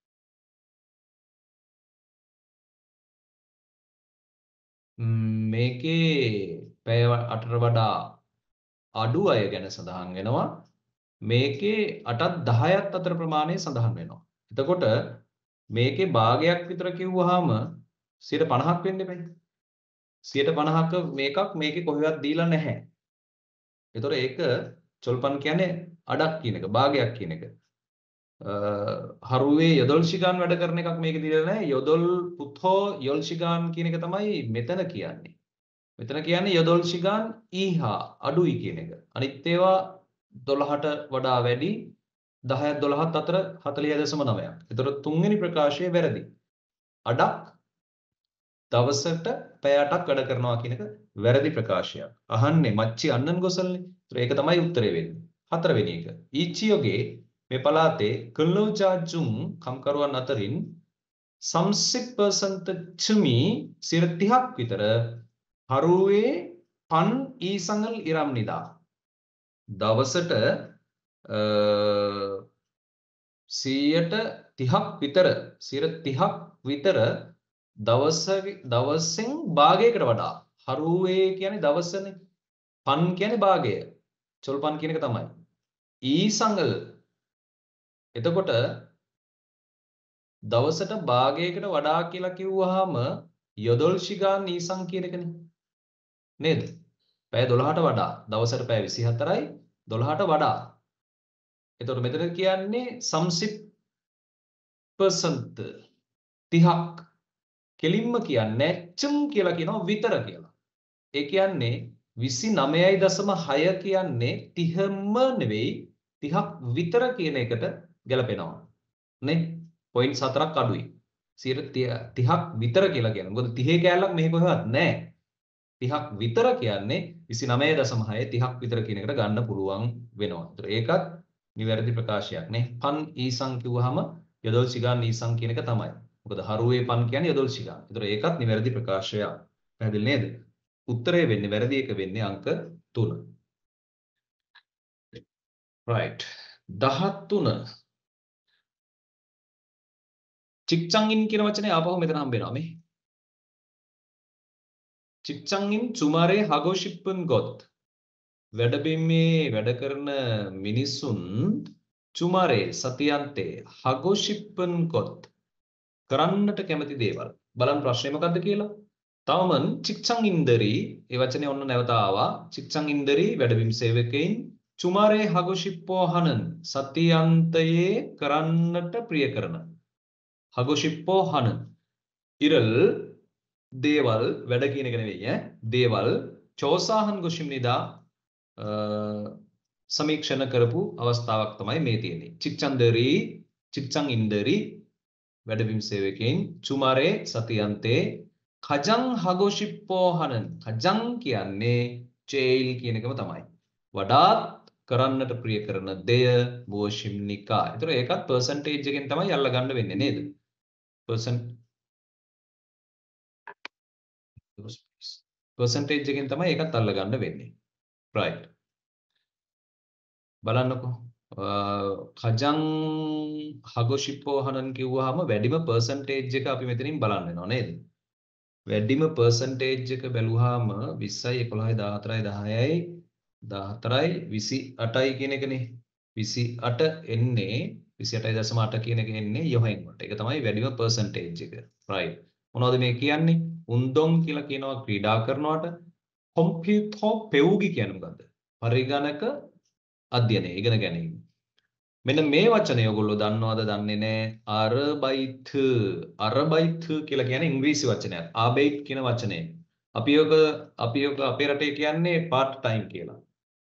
මේකේ පැය අටට වඩා අඩු අය ගැන සඳහන් වෙනවා. මේකේ අටත් දහයත් අතර ප්‍රමාණය සඳහන් වෙනවා. එතකොට මේකේ භාගයක් විතර කිව්වහම සියයට පනහක් වෙන්න එපා. සියයට පනහක මේකක් මේකේ කොහෙවත් දීලා නැහැ. ඒතර ඒක චොල්පන් කියන්නේ අඩක් කියන එක භාගයක් කියන එක. හරුවේ යොදොල්ෂිගාන් වැඩ කරන එකක් මේකේ දීලා නැහැ. යොදොල් පුතෝ යොල්ෂිගාන් කියන එක තමයි මෙතන කියන්නේ. මෙතන කියන්නේ යොදොල්ෂිගාන් ඊහා අඩුයි කියන එක. අනිත් ඒවා දොළහට වඩා වැඩි දහයත් දොළහත් අතර හතළිහයි දශම නවයක්. ඒතර තුන්වෙනි ප්‍රකාශය වැරදි. අඩක් දවසට පැය අටක් වැඩ කරනවා කියන එක වැරදි ප්‍රකාශයක්. අහන්නේ මච්චි අන්නන් ගොසල්නේ. ඒතර ඒක තමයි උත්තරේ වෙන්නේ. හතරවෙනි එක. ඊචියෝගේ මේ පළාතේ කල්ලෝජාජුන් කම්කරුවන් අතරින් සම්සිප් පර්සන්ත චුමි සියයට තිහක් විතර හරුවේ පන් ඊසංගල් ඉරම්නිදා දවසට සියයට තිහක් විතර සියයට තිහක් විතර දවස දවසෙන් භාගයකට වඩා හරුවේ කියන්නේ දවසනේ පන් කියන්නේ භාගය චොල්පන් කියන එක තමයි ඊසංගල් එතකොට දවසට භාගයකට වඩා කියලා කිව්වහම යොදොල්ෂිගාන් ඊසං කියන එකනේ නේද? පැය දොළහට වඩා දවසට පැය විසිහතරයි දොළහට වඩා. එතකොට මෙතන කියන්නේ සම්සිප් පර්සන්ත තිහක් කෙලින්ම කියන්නේ චම් කියලා කියනවා විතර කියලා. ඒ කියන්නේ විසි නවයයි දශම හය කියන්නේ තිහම නෙවෙයි තිහක් විතර කියන එකට ගැලපෙනවා. නේ? පොයින්ට් හතරක් අඩුයි. තිහක් විතර කියලා කියන්නේ. මොකද තිහේ කෑල්ලක් මෙහෙ කොහෙවත් නැහැ. තිහක් විතර කියන්නේ විසි නවය දශම හය තිහක් විතර කියන එකට ගන්න පුළුවන් වෙනවා. ඒතර ඒකත් නිවැරදි ප්‍රකාශයක් නේ. පන් ඊසං කිව්වහම යදොල් සිගාන් ඊසං කියන එක තමයි. මොකද හරුවේ පන් කියන්නේ යදොල් සිගාන්. ඒතර ඒකත් නිවැරදි ප්‍රකාශයක්. පැහැදිලි නේද? උත්තරය වෙන්නේ වැරදි එක වෙන්නේ අංක තුන. right. දහතුන. චික්චංගින් කියන වචනේ ආපහු මෙතන හම්බ වෙනවා මේ. චික්චංගින් චුමාරේ හගෝෂිප්පන් ගොත්. වැඩබිමේ වැඩ කරන මිනිසුන් චුමාරේ සතියන්තේ හගෝෂිප්පන් ගොත් කරන්නට කැමති දේවල්. බලන්න ප්‍රශ්නේ මොකද්ද කියලා. තවමන් චික්චංගින්දරි ඒ වචනේ ඔන්න නැවත ආවා. චික්චංගින්දරි වැඩබිම් සේවකයින් චුමාරේ හගෝෂිප්පෝ හනන් සතියන්තයේ කරන්නට ප්‍රිය කරන හගෝෂිප්පෝ හනන් ඉරල් දේවල් වැඩ කියන එක නෙවෙයි ඈ දේවල් චෝසාහන් ගොෂිම්නිදා සමීක්ෂණ කරපු අවස්ථාවක් තමයි මේ තියෙන්නේ. චික්චන්දරි චික්චංගින්දරි වැඩබිම් සේවකයින් චුමාරේ සතියන්තේ කජං හගෝෂිප්පෝ හනන් කජං කියන්නේ චේල් කියන එකම තමයි. වඩාත් කරන්නට ප්‍රිය කරන දෙය වෝෂිම්නිකා. ඒතර ඒකත් percentage එකෙන් තමයි අල්ල ගන්න වෙන්නේ නේද? percent percentage එකෙන් තමයි ඒකත් අල්ල ගන්න වෙන්නේ. right. බලන්නකෝ. කජං හගෝෂිප්පෝ හනන් කිව්වහම වැඩිම percentage එක අපි මෙතනින් බලන්න වෙනවා නේද? වැඩිම percentage එක බැලුවාම විස්සයි එකොළහයි දාහතරයි දහයයි දාහතරයි විසි අටයි කියන එකනේ. විසි අට එන්නේ විසි අටයි දශම අට කියන එක එන්නේ යොහෙන් වලට. ඒක තමයි වැඩිම percentage එක. right. මොනවද මේ කියන්නේ? උන්දොන් කියලා කියනවා ක්‍රීඩා කරනවට. කොම්පියුටර් පෙවුගි කියන්නේ මොකද්ද? පරිගණක අධ්‍යයනය ඉගෙන ගැනීම. මෙන්න මේ වචනේ ඔයගොල්ලෝ දන්නවද දන්නේ නැහැ. අරබයිත් අරබයිත් කියලා කියන්නේ ඉංග්‍රීසි වචනයක්. ආබයිට් කියන වචනේ. අපි ඔක අපි ඔක අපේ රටේ කියන්නේ part time කියලා.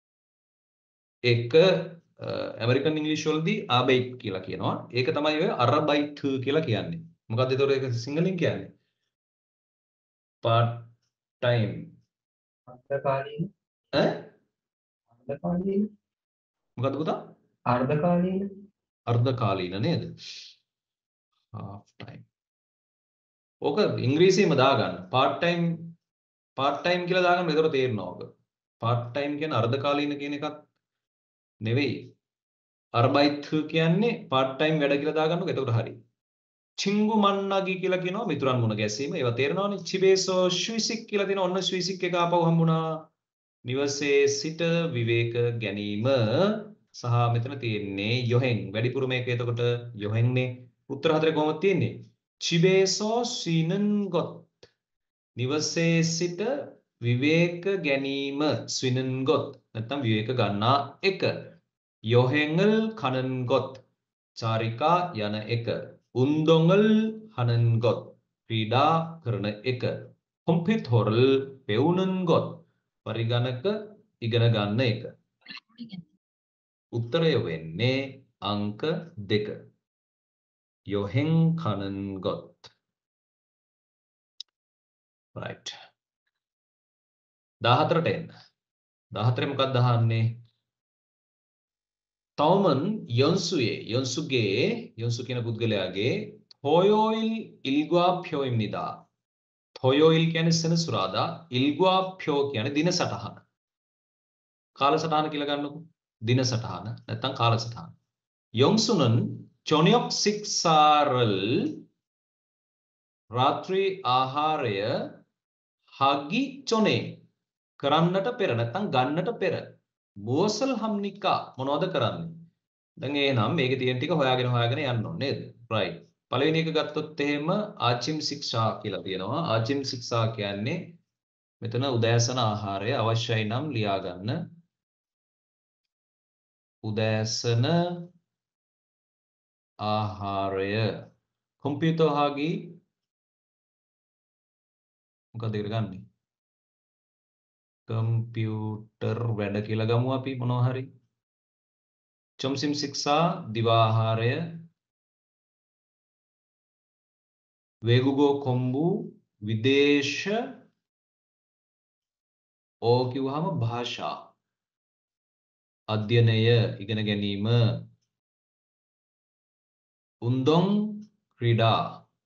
ඒක ඇමරිකන් ඉංග්‍රීසි වලදී ආබයිට් කියලා කියනවා. ඒක තමයි ඔය අරබයිත් කියලා කියන්නේ. මොකද්ද ඒතකොට ඒක සිංහලෙන් කියන්නේ? part time. අර්ධකාලීන. ඈ? අර්ධකාලීන. මොකද්ද පුතා? අර්ධකාලීන. අර්ධකාලීන නේද? half time. ඕක ඉංග්‍රීසියෙම දාගන්න. part time part time කියලා දාගන්න ඒතකොට තේරෙනවා ඔක. part time කියන්නේ අර්ධකාලීන කියන එකක් නෙවෙයි. අර්බයිත් කියන්නේ part time වැඩ කියලා දාගන්නකො එතකොට හරි. චිංගු මන්නගි කියලා කියනවා මිතුරන් මුණ ගැසීම. ඒවා තේරෙනවනේ. චිබේසෝ ශ්විසික් කියලා තියෙන ඔන්න ශ්විසික් එක ආපහු හම්බුණා. නිවසේ සිට විවේක ගැනීම සහ මෙතන තියෙන්නේ යොහෙන්. වැඩිපුර මේක එතකොට යොහෙන්නේ. උත්තර හතරේ කොහොමද තියෙන්නේ? චිබේසෝ සීනන් ගොත්. නිවසේ සිට විවේක ගැනීම ස්විනන් ගොත්. නැත්නම් විවේක ගන්නා එක. යොහෙන්ගල් කනන් ගොත්. චාරිකා යන එක. උන්දොංගල් හනන් ගොත්. ක්‍රීඩා කරන එක. කොම්පියුටර් පෙවුනන් ගොත්. පරිගණක ඉගෙන ගන්න එක. උත්තරය වෙන්නේ අංක දෙක. යොහෙන් කනන් ගොත්. right. දහතරට එන්න. දහතරේ මොකක්ද අහන්නේ? තවමන් යොන්සුයේ යොන්සුගේ යොන්සු කියන පුද්ගලයාගේ තොයොයිල් ඉල්ගුවා ප්‍යොයිම්නිදා. තොයොයිල් කියන්නේ සෙනසුරාදා, ඉල්ගුවා ප්‍යෝ කියන්නේ දින සටහන. කාල සටහන කියලා ගන්නකො. දින සටහන නැත්නම් කාල සටහන. යොන්සුනන් චොනියොක් සික්සාරල් රාත්‍රී ආහාරය හගි චොනේ කරන්නට පෙර නැත්නම් ගන්නට පෙර බෝසල් හම්නිකා මොනවද කරන්නේ? දැන් එහෙනම් මේකේ තියෙන ටික හොයාගෙන හොයාගෙන යන්න ඕනේ නේද? right. පළවෙනි එක ගත්තොත් එහෙම ආචිම් ශික්ෂා කියලා තියෙනවා. ආචිම් ශික්ෂා කියන්නේ මෙතන උදෑසන ආහාරය අවශ්‍යයි නම් ලියා ගන්න. උදෑසන ආහාරය කොම්පියුටර් හාගි මොකද ඒකට ගන්නෙ? කම්පියුටර් වැඩ කියලා ගමු අපි මොනවා හරි. චොම්සිම් ශික්ෂා දිවාහාරය වේගුගෝ කොම්බු විදේශ ඕ කිව්වහම භාෂා අධ්‍යයනය ඉගෙන ගැනීම උන්දොන් ක්‍රීඩා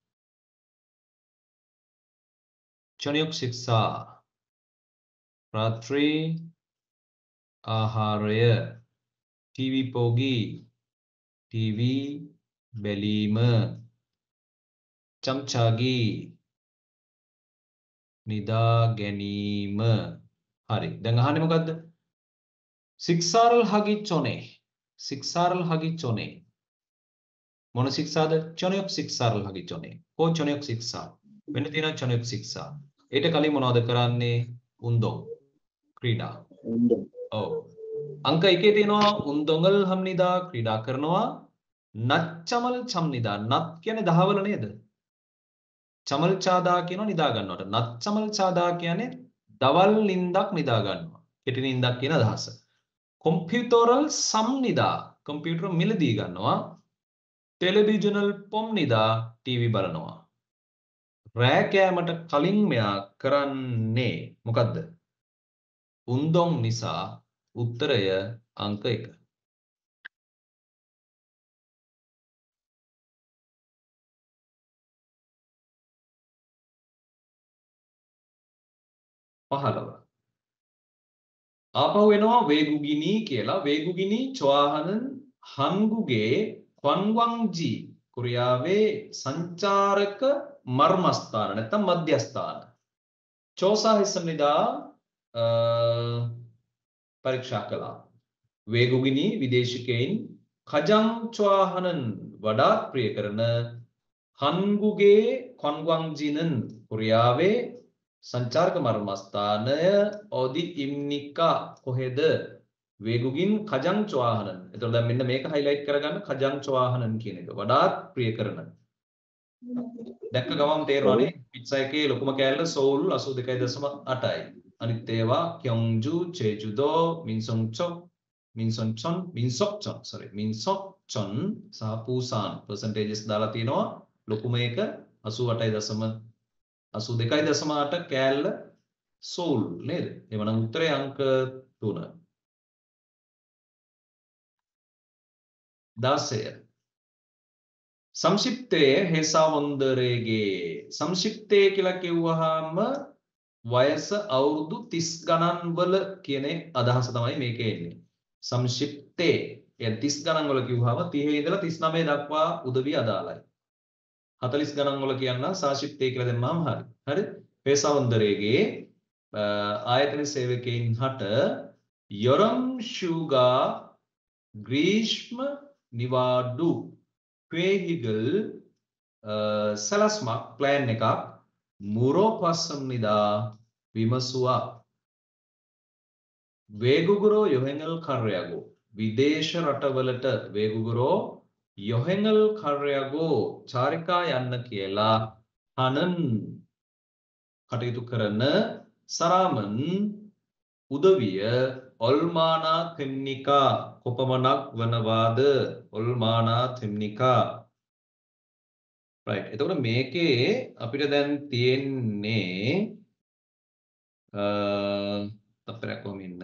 චනියොක් ශික්ෂා රාත්‍රී ආහාරය ටීවී පෝගී ටීවී බැලීම චම්චාගී නිදා ගැනීම හරි දැන් අහන්නේ මොකද්ද සික්සාරල් හගි චොනේ සික්සාරල් හගි චොනේ මොන ශික්ෂාද චොනයොක් සික්සාරල් හගි චොනේ කෝ චොනයොක් ශික්ෂා වෙන තියෙනවා චොනයොක් ශික්ෂා ඊට කලින් මොනවද කරන්නේ උන්දොන් ක්‍රීඩා ඔව් අංක එකේ තියෙනවා උන්දොංගල් හම්නිදා ක්‍රීඩා කරනවා නච්චමල් චම්නිදා නත් කියන්නේ දහවල නේද චමල් චාදා කියනවා නිදා ගන්නවට නච්චමල් චාදා කියන්නේ දවල් නිින්දක් නිදා ගන්නවා කෙටි නිින්දක් කියන අදහස කොම්පියුටරල් සම්නිදා කම්පියුටර් මිලදී ගන්නවා ටෙලිවිෂනල් පොම් නිදා ටීවී බලනවා රෑ කෑමට කලින් මෙයා කරන්නේ මොකද්ද උන්දොන් නිසා උත්තරය අංක එක පහළව ආපහු එනවා වේගුගිනී කියලා වේගුගිනී චොආහනන් හංගුගේ ක්වන්වංජි කොරියාවේ සංචාරක මර්මස්ථාන නැත්නම් මධ්‍යස්ථාන චෝසා හිසම්නිදා පරීක්ෂා කළා වේගුගිනී විදේශිකයින් කජං චොආහනන් වඩාත් ප්‍රිය කරන හංගුගේ ක්වන්වංජිනන් කොරියාවේ සංචාරක මර්මස්ථානය ඔදි ඉම්නිකා කොහෙද වේගුගින් කජං චොආහනන් එතකොට දැන් මෙන්න මේක හයිලයිට් කරගන්න කජං චොආහනන් කියන එක වඩාත් ප්‍රිය කරන දැක්ක ගමන් තේරෙනවානේ පිට්සා එකේ ලොකුම කෑල්ල සෝල් අසූ දෙකයි දශම අටයි අනිත් ඒවා kyongju jeju-do minseongchon minseongchon minseokchon sorry minseokchon සහ pusan percentages දාලා තිනවා ලොකුම එක අසූ අටයි දශම අසූ දෙකයි දශම අට කෑල්ල සෝල් නේද එවනම් උත්තරේ අංක තුන දසය සංක්ෂිප්තයේ හේසාවොන්දරේගේ සංක්ෂිප්තයේ කියලා කිව්වහම වයස අවුරුදු තිස් ගණන් වල කියන අදහස තමයි මේකේ එන්නේ සංක්ෂිප්තේ يعني තිස් ගණන් වල කිව්වහම තිහේ ඉඳලා තිස් නවය දක්වා උදවිය අදාළයි හතළිස් ගණන් වල කියන්න සංක්ෂිප්තේ කියලා දැම්මම හරි හරි හේසාවොන්දරේගේ ආයතන සේවකයන් හට යොරම් ෂූගා ග්‍රීෂ්ම නිවාඩු පේහිගල් සලස්මක් ප්ලෑන් එකක් මුරෝපස්සම්නිදා විමසුවා වේගුගුරෝ යොහෙඟල් කර්යගෝ විදේශ රටවලට වේගුගුරෝ යොහෙඟල් කර්යගෝ චාරිකා යන්න කියලා හනන් කටයුතු කරන සරාමන් උදවිය ඔල්මානා තෙම්නිකා කොපමණක් වනවාද ඔල්මානා තෙම්නිකා right එතකොට මේකේ අපිට දැන් තියෙන්නේ අ තප්පරයක් කොහොම ඉන්න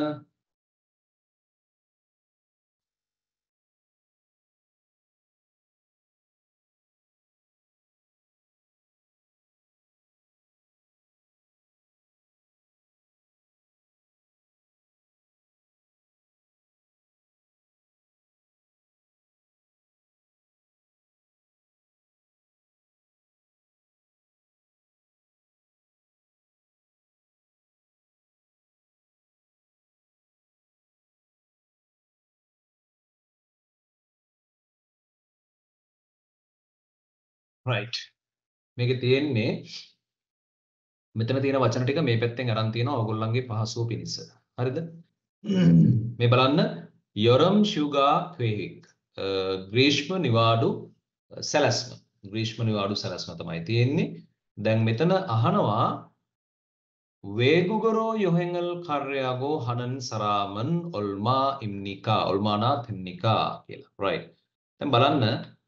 right මේකේ තියෙන්නේ මෙතන තියෙන වචන ටික මේ පැත්තෙන් අරන් තියෙනවා ඔයගොල්ලන්ගේ පහසුව පිණිස හරිද මේ බලන්න යොරම් ෂුගා ක්වේහික් ග්‍රීෂ්ම නිවාඩු සැලැස්ම ග්‍රීෂ්ම නිවාඩු සැලැස්ම තමයි තියෙන්නේ දැන් මෙතන අහනවා වේගුගරෝ යොහෙන්ගල් කාර්යයගෝ හනන් සරාමන් ඔල්මා ඉම්නිකා ඔල්මානා තින්නිකා කියලා. right. දැන් බලන්න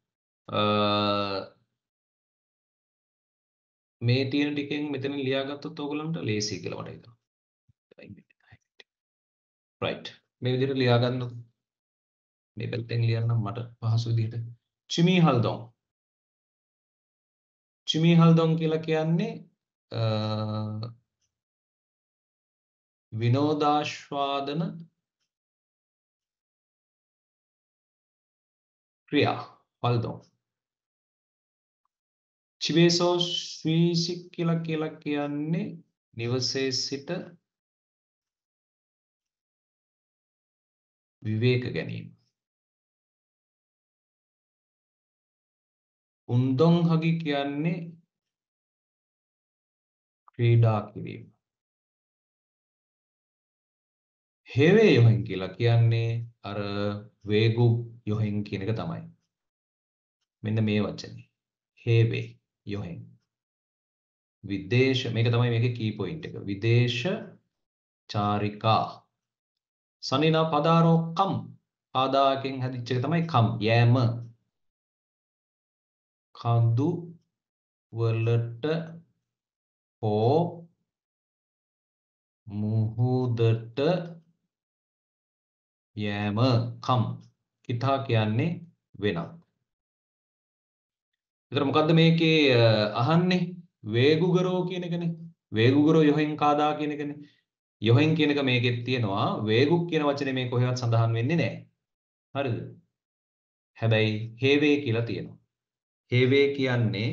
මේ තියෙන ටිකෙන් මෙතන ලියාගත්තොත් ඕගොල්ලන්ට ලේසි කියලා මට හිතෙනවා. right. මේ විදිහට ලියා ගන්නකො. මේ පැත්තෙන් ලියන්නම් මට පහසු විදිහට. චිමි හල්දොන්. චිමි හල්දොන් කියලා කියන්නේ විනෝදාස්වාදන ක්‍රියා හල්දොන්. චිබේසෝ ස්වීසික් කියලා කියලා කියන්නේ නිවසේ සිට විවේක ගැනීම. උන්දොන් හගි කියන්නේ ක්‍රීඩා කිරීම. හේවේ යොහෙන් කියලා කියන්නේ අර වේගු යොහෙන් කියන එක තමයි. මෙන්න මේ වචනේ. හේවේ යොහෙන්. විදේශ මේක තමයි මේකේ කී පොයින්ට් එක. විදේශ චාරිකා. සනිනා පදාරෝ කම් ආදායකෙන් හැදිච්ච එක තමයි කම් යෑම. කඳු වලට හෝ මුහුදට යෑම කම්. කිතා කියන්නේ වෙනත්. විතර මොකද්ද මේකේ අහන්නේ? වේගුගරෝ කියන එකනේ. වේගුගරෝ යොහෙන් කාදා කියන එකනේ. යොහෙන් කියන එක මේකෙත් තියෙනවා. වේගුක් කියන වචනේ මේ කොහෙවත් සඳහන් වෙන්නේ නැහැ. හරිද? හැබැයි හේවේ කියලා තියෙනවා. හේවේ කියන්නේ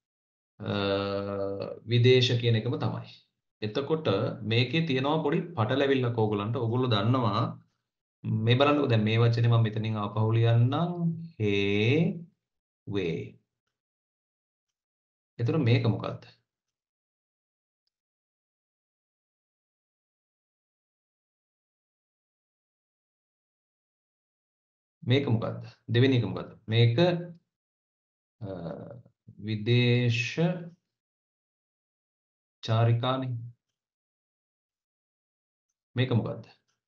විදේශ කියන එකම තමයි. එතකොට මේකේ තියෙනවා පොඩි පටලැවිල්ලක් ඕගොල්ලන්ට. ඕගොල්ලෝ දන්නවා මේ බලන්නකෝ දැන් මේ වචනේ මම මෙතනින් ආපහු ලියන්නම්. හේ වේ. එතකොට මේක මොකද්ද? මේක මොකද්ද? දෙවෙනි එක මොකද්ද? මේක විදේශ චාරිකානේ. මේක මොකද්ද?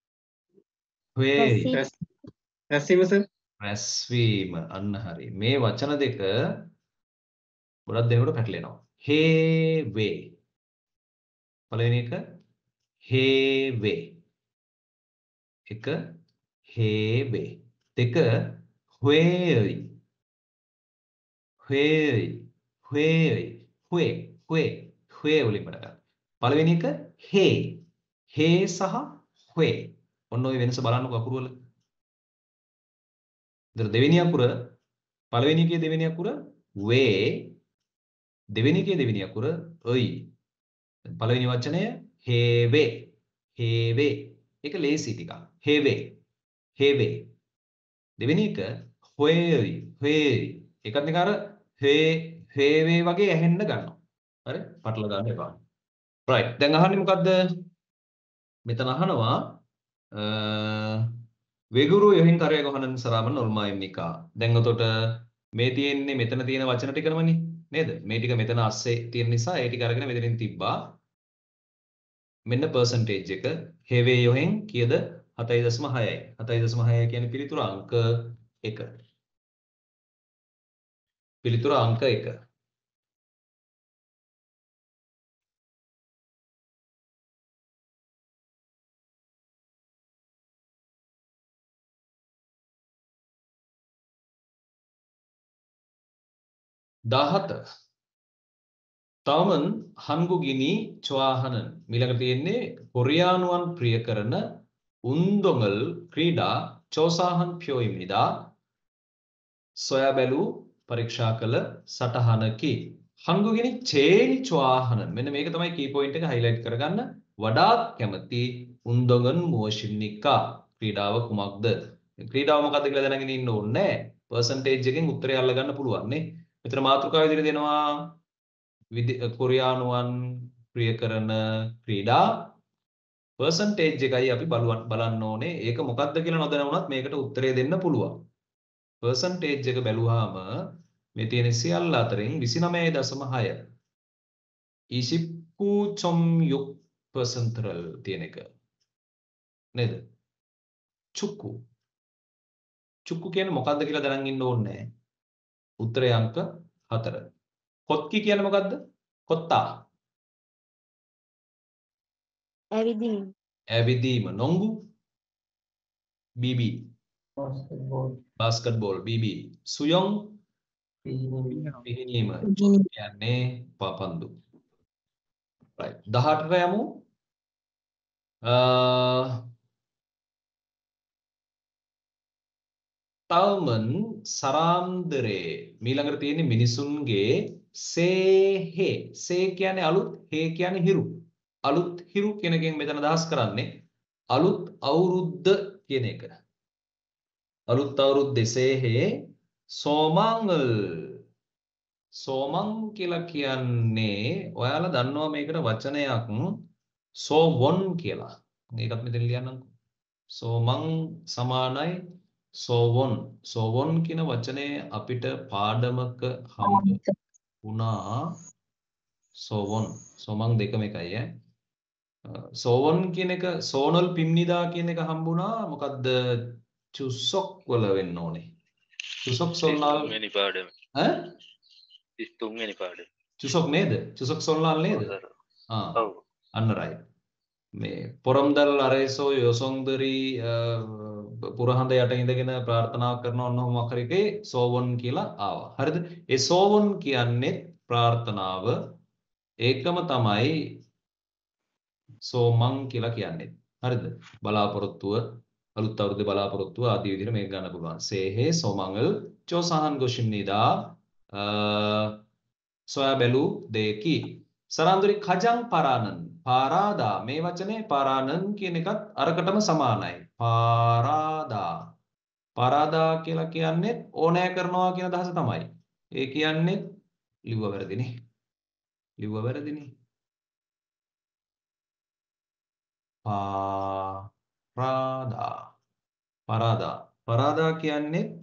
වේ රැස්වීම සර්. රැස්වීම. අන්න හරි. මේ වචන දෙක ගොඩක් දෙනෙකුට පැටලෙනවා. හේ වේ. පළවෙනි එක හේ වේ. එක හේ වේ. දෙක හුවේයි. හුවේයි. හුවේයි. හුවේ. හුවේ. හුවේ වලින් පටන් ගන්න. පළවෙනි එක හේ. හේ සහ හුවේ. ඔන්න ඔය වෙනස බලන්නකො අකුරු වල. ඉතින් දෙවෙනි අකුර පළවෙනි එකේ දෙවෙනි අකුර වේ. දෙවෙනි එකේ දෙවෙනි අකුර ඔයි. පළවෙනි වචනය හේවේ. හේවේ. ඒක ලේසි ටිකක්. හේවේ. හේවේ. දෙවෙනි එක හොයයි. හොයයි. ඒකත් නිකන් අර හේ හේවේ වගේ ඇහෙන්න ගන්නවා. හරි? පටල ගන්න එපා. right. දැන් අහන්නේ මොකද්ද? මෙතන අහනවා වේගුරු යොහින් කරය ගහනන් සරාමන් නොල්මායිම්නිකා. දැන් උතොට මේ තියෙන්නේ මෙතන තියෙන වචන ටිකනමනේ නේද? මේ ටික මෙතන අස්සේ තියෙන නිසා ඒ ටික අරගෙන මෙතනින් තිබ්බා. මෙන්න percentage එක හේවේ යොහෙන් කීයද? හතයි දශම හයයි. හතයි දශම හයයි කියන්නේ පිළිතුර අංක එක. පිළිතුර අංක එක. දාහත තවමන් හන්ගුගිනි චවාහනන් ඊළඟට තියෙන්නේ කොරියානුවන් ප්‍රිය කරන උන්දොඟල් ක්‍රීඩා චෝසාහන් ප්‍යොයිමිදා සොයා බැලූ පරීක්ෂා කළ සටහනකි. හන්ගුගිනි චේනි චවාහනන් මෙන්න මේක තමයි කී පොයින්ට් එක හයිලයිට් කරගන්න. වඩාත් කැමති උන්දොඟන් මුවෂින්නිකා ක්‍රීඩාව කුමක්ද? ක්‍රීඩාව මොකක්ද කියලා දැනගෙන ඉන්න ඕනේ නැහැ. percentage එකෙන් උත්තරය අල්ලගන්න පුළුවන් නේ. මෙතන මාතෘකාව විදිහට දෙනවා කොරියානුවන් ප්‍රිය කරන ක්‍රීඩා percentage එකයි අපි බලන්න ඕනේ. ඒක මොකක්ද කියලා නොදැනුණත් මේකට උත්තරය දෙන්න පුළුවන්. percentage එක බැලුවාම මේ තියෙන සියල්ල අතරින් විසිනමය දශම හය ඉසිප්පු චොම් යුක් පර්සන්තරල් තියෙන එක නේද? චුක්කු. චුක්කු කියන්නේ මොකද්ද කියලා දැනන් ඉන්න ඕනේ නැහැ. උත්තරේ අංක හතර. කොත්කි කියන්නේ මොකද්ද? කොත්තා. ඇවිදින් ඇවිදීම. නොංගු. බීබී. basketball, බාස්කට්බෝල්. බීබී. සුයොං ping, පිහිනීම. ගිනි කියන්නේ පාපන්දු. right. දහඅටට යමු. අ තවමන් සරාන්දරේ මීළඟට තියෙන මිනිසුන්ගේ සේහෙ සේ කියන්නේ අලුත් හේ කියන්නේ හිරු අලුත් හිරු කියන එකෙන් මෙතන අදහස් කරන්නේ අලුත් අවුරුද්ද කියන එක අලුත් අවුරුද්දේ සේහෙ සෝමංගල් සෝමං කියලා කියන්නේ ඔයාලා දන්නවා මේකට වචනයක් සෝවොන් කියලා මේකත් මෙතන ලියන්නම්කෝ සෝමං සමානයි සෝවොන් සෝවොන් කියන වචනේ අපිට පාඩමක හම්බ වුණා සෝවොන් සෝමං දෙකම එකයි ඈ සෝවොන් කියන එක සෝනල් පිම්නිදා කියන එක හම්බුණා මොකද්ද චුස්සොක් වල වෙන්න ඕනේ චුසොක් සොල්ලාල් තුන්වෙනි පාඩම ඈ තිස් තුන්වෙනි පාඩම චුසොක් නේද චුසොක් සොල්ලාල් නේද ඔව් සර්. ආ ඔව් අන්න රයිට් මේ පොරම්දල් අරේසෝ යොසොන්දරි පුරහඳ යට ඉඳගෙන ප්‍රාර්ථනා කරන ඔන්න මොකක් හරි එකේ සෝවොන් කියලා ආවා. හරිද? ඒ සෝවොන් කියන්නේ ප්‍රාර්ථනාව ඒකම තමයි සෝමං කියලා කියන්නේ. හරිද? බලාපොරොත්තුව අලුත් අවුරුද්දේ බලාපොරොත්තුව ආදී විදිහට මේක ගන්න පුළුවන්. සේහේ සෝමංගල් චෝසහන් ගොෂිම්නිදා සොයා බැලූ දෙකි. සරාන්දුරි කජං පරානන් පාරාදා මේ වචනේ පාරානන් කියන එකත් අරකටම සමානයි. පාරාදා පාරාදා කියලා කියන්නේ ඕනෑ කරනවා කියන අදහස තමයි. ඒ කියන්නේ ලිව්ව වැරදිනේ. ලිව්ව වැරදිනේ. පාරාදා පාරාදා පාරාදා කියන්නේත්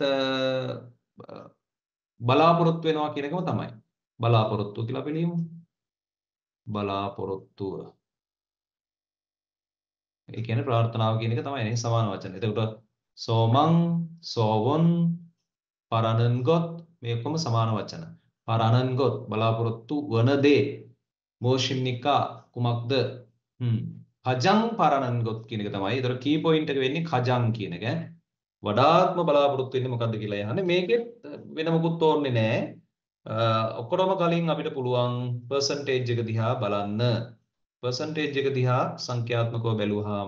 බලාපොරොත්තු වෙනවා කියන එකම තමයි. බලාපොරොත්තු කියලා අපි ලියමු. බලාපොරොත්තුව. ඒ කියන්නේ ප්‍රාර්ථනාව කියන එක තමයි නේ සමාන වචන. එතකොට සෝමං, සෝවොන්, පරණන්ගොත් මේ ඔක්කොම සමාන වචන. පරණන්ගොත් බලාපොරොත්තු වන දේ. මෝෂිම්නිකා කුමක්ද? හ්ම්. කජං පරණන්ගොත් කියන එක තමයි. ඒතර කී පොයින්ට් එක වෙන්නේ කජං කියන එක. වඩාත්ම බලාපොරොත්තු වෙන්නේ මොකද්ද කියලා යහන්නේ. මේකෙත් වෙන මොකුත් ඕනේ නැහැ. ඔක්කොම කලින් අපිට පුළුවන් percentage එක දිහා බලන්න. percentage එක දිහා සංඛ්‍යාත්මකව බැලුවාම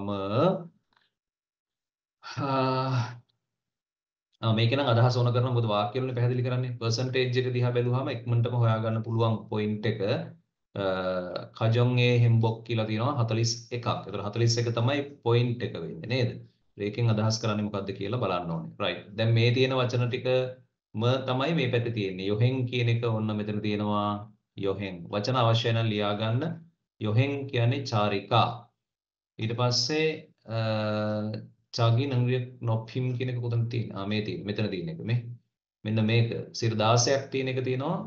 ආ මේක නම් අදහස ඕන කරන මොකද වාක්‍ය වලින් පැහැදිලි කරන්නේ percentage එක දිහා බැලුවාම ඉක්මනටම හොයාගන්න පුළුවන් point එක කජොන්ගේ හෙම්බොක් කියලා තියෙනවා හතළිස් එකක්. ඒතර හතළිස් එක තමයි point එක වෙන්නේ නේද? ඒකෙන් අදහස් කරන්නේ මොකද්ද කියලා බලන්න ඕනේ. right. දැන් මේ තියෙන වචන ටිකම තමයි මේ පැත්තේ තියෙන්නේ. යොහෙන් කියන එක ඔන්න මෙතන තියෙනවා යොහෙන්. වචන අවශ්‍ය නම් ලියා ගන්න. යොහෙන් කියන්නේ චාරිකා. ඊට පස්සේ චාගි නංගිය නොපිම් කියන එක කොතනද තියෙන්නේ? ආ මේ තියෙන්නේ. මෙතන තියෙන එක මේ. මෙන්න මේක සිර දාසයක් තියෙන එක තියෙනවා.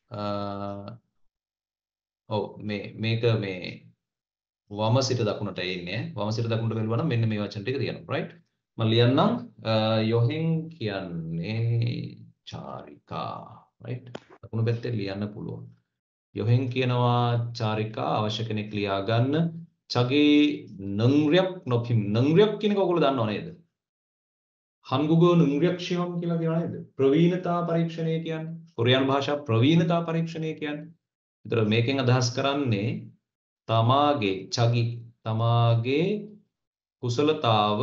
ඔව් මේ මේක මේ වම සිට දකුණට එන්නේ. වම සිට දකුණට බැලුවා නම් මෙන්න මේ වචන ටික තියෙනවා. right? මම ලියන්නම් යොහෙන් කියන්නේ චාරිකා. right? දකුණු පැත්තේ ලියන්න පුළුවන්. යොහෙන් කියනවා චාරිකා අවශ්‍ය කෙනෙක් ලියා ගන්න. චගේ නංග්‍රියක් නොපිම් නංග්‍රියක් කියන එක ඔයගොල්ලෝ දන්නව නේද? 한국어 능력 시험 කියලා කියනවා නේද? ප්‍රවීණතා පරීක්ෂණය කියන්නේ. කොරියානු භාෂා ප්‍රවීණතා පරීක්ෂණය කියන්නේ. ඒතර මේකෙන් අදහස් කරන්නේ තමාගේ චගි තමාගේ කුසලතාව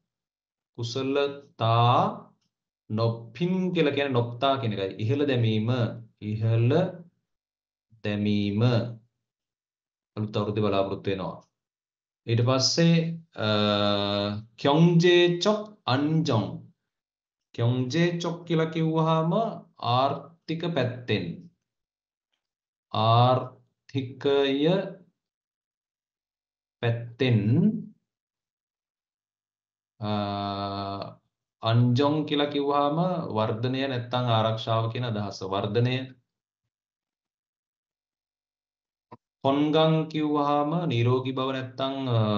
කුසලතා නොපිම් කියලා කියන්නේ නොප්තා කියන එකයි. ඉහළ දැමීම ඉහළ දැමීම අලුත් අවුරුද්දේ බලාපොරොත්තු වෙනවා. ඊට පස්සේ kyongjae-chok anjong kyongjae-chok කියලා කිව්වහම ආර්ථික පැත්තෙන් ආර්ථිකය පැත්තෙන් අන්ජොන් කියලා කිව්වහම වර්ධනය නැත්නම් ආරක්ෂාව කියන අදහස. වර්ධනය කොන්ගං කිව්වහම නිරෝගී බව නැත්තම්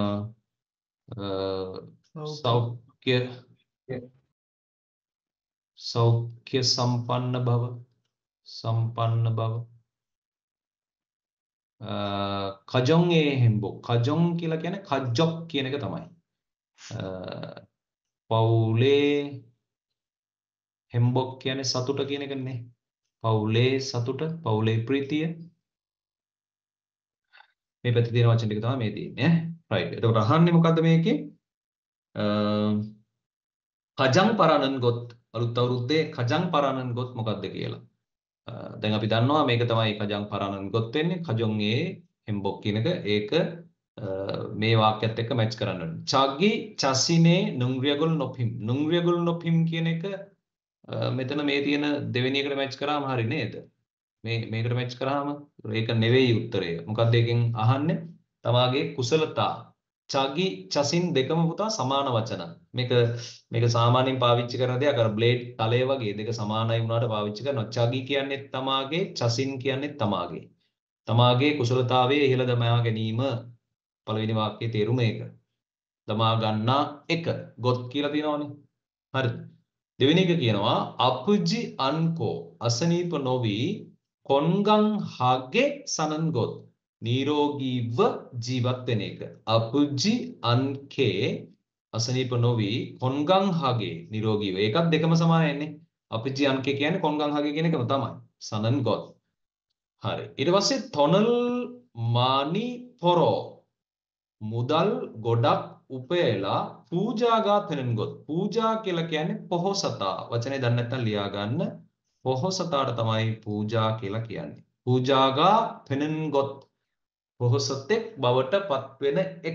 සෞඛ්‍ය සෞඛ්‍ය සම්පන්න බව සම්පන්න බව කජොන් ඒ හෙම්බෝ කජොන් කියලා කියන්නේ කජොක් කියන එක තමයි. පවුලේ හෙම්බොක් කියන්නේ සතුට කියන එකනේ. පවුලේ සතුට පවුලේ ප්‍රීතිය මේ පැත්තේ තියෙන වචන ටික තමයි මේ තියෙන්නේ ඈ රයිට්. එතකොට අහන්නේ මොකද්ද මේකේ? කජං පරණන් ගොත් අලුත් අවුරුද්දේ කජං පරණන් ගොත් මොකද්ද කියලා. දැන් අපි දන්නවා මේක තමයි කජං පරණන් ගොත් වෙන්නේ කජොන් ඒ හෙම්බොක් කියන එක. ඒක මේ වාක්‍යයත් එක්ක මැච් කරන්න ඕනේ. චග්ගි චසිනේ නුංග්‍රියගොල් නොපිම් නුංග්‍රියගොල් නොපිම් කියන එක මෙතන මේ තියෙන දෙවෙනි එකට මැච් කරාම හරි නේද? මේ මේකට මැච් කරාම ඒක නෙවෙයි උත්තරය. මොකක්ද එකෙන් අහන්නේ? තමාගේ කුසලතා. චගි චසින් දෙකම පුතා සමාන වචන. මේක මේක සාමාන්‍යයෙන් පාවිච්චි කරන දෙයක්. අර බ්ලේඩ් තලය වගේ දෙක සමානයි වුණාට පාවිච්චි කරනවා. චගි කියන්නේ තමාගේ, චසින් කියන්නේ තමාගේ. තමාගේ කුසලතාවයේ ඉහළ දමා ගැනීම පළවෙනි වාක්‍යයේ තේරුම ඒක. දමා ගන්නා එක. ගොත් කියලා තියෙනවනේ. හරිද? දෙවෙනි එක කියනවා අපුජි අන්කෝ අසනීප නොවි කොන්ගං හගේ සනන් ගොත් නිරෝගීව ජීවත් වෙන එක. අපුජි අන්කේ අසනීප නොවි කොන්ගං හගේ නිරෝගීව. ඒකත් දෙකම සමානයිනේ. අපුජි අන්කේ කියන්නේ කොන්ගං හගේ කියන එකම තමයි. සනන් ගොත්. හරි. ඊට පස්සේ තොනල් මානි පොරෝ මුදල් ගොඩක් උපයලා පූජාගා පෙනෙන් ගොත්. පූජා කියලා කියන්නේ පොහොසතා. වචනේ දන්නේ නැත්නම් ලියා ගන්න. පොහොසතාට තමයි පූජා කියලා කියන්නේ. පූජාගා පෙනෙන් ගොත්. පොහොසතෙක් බවට පත් වෙන එක.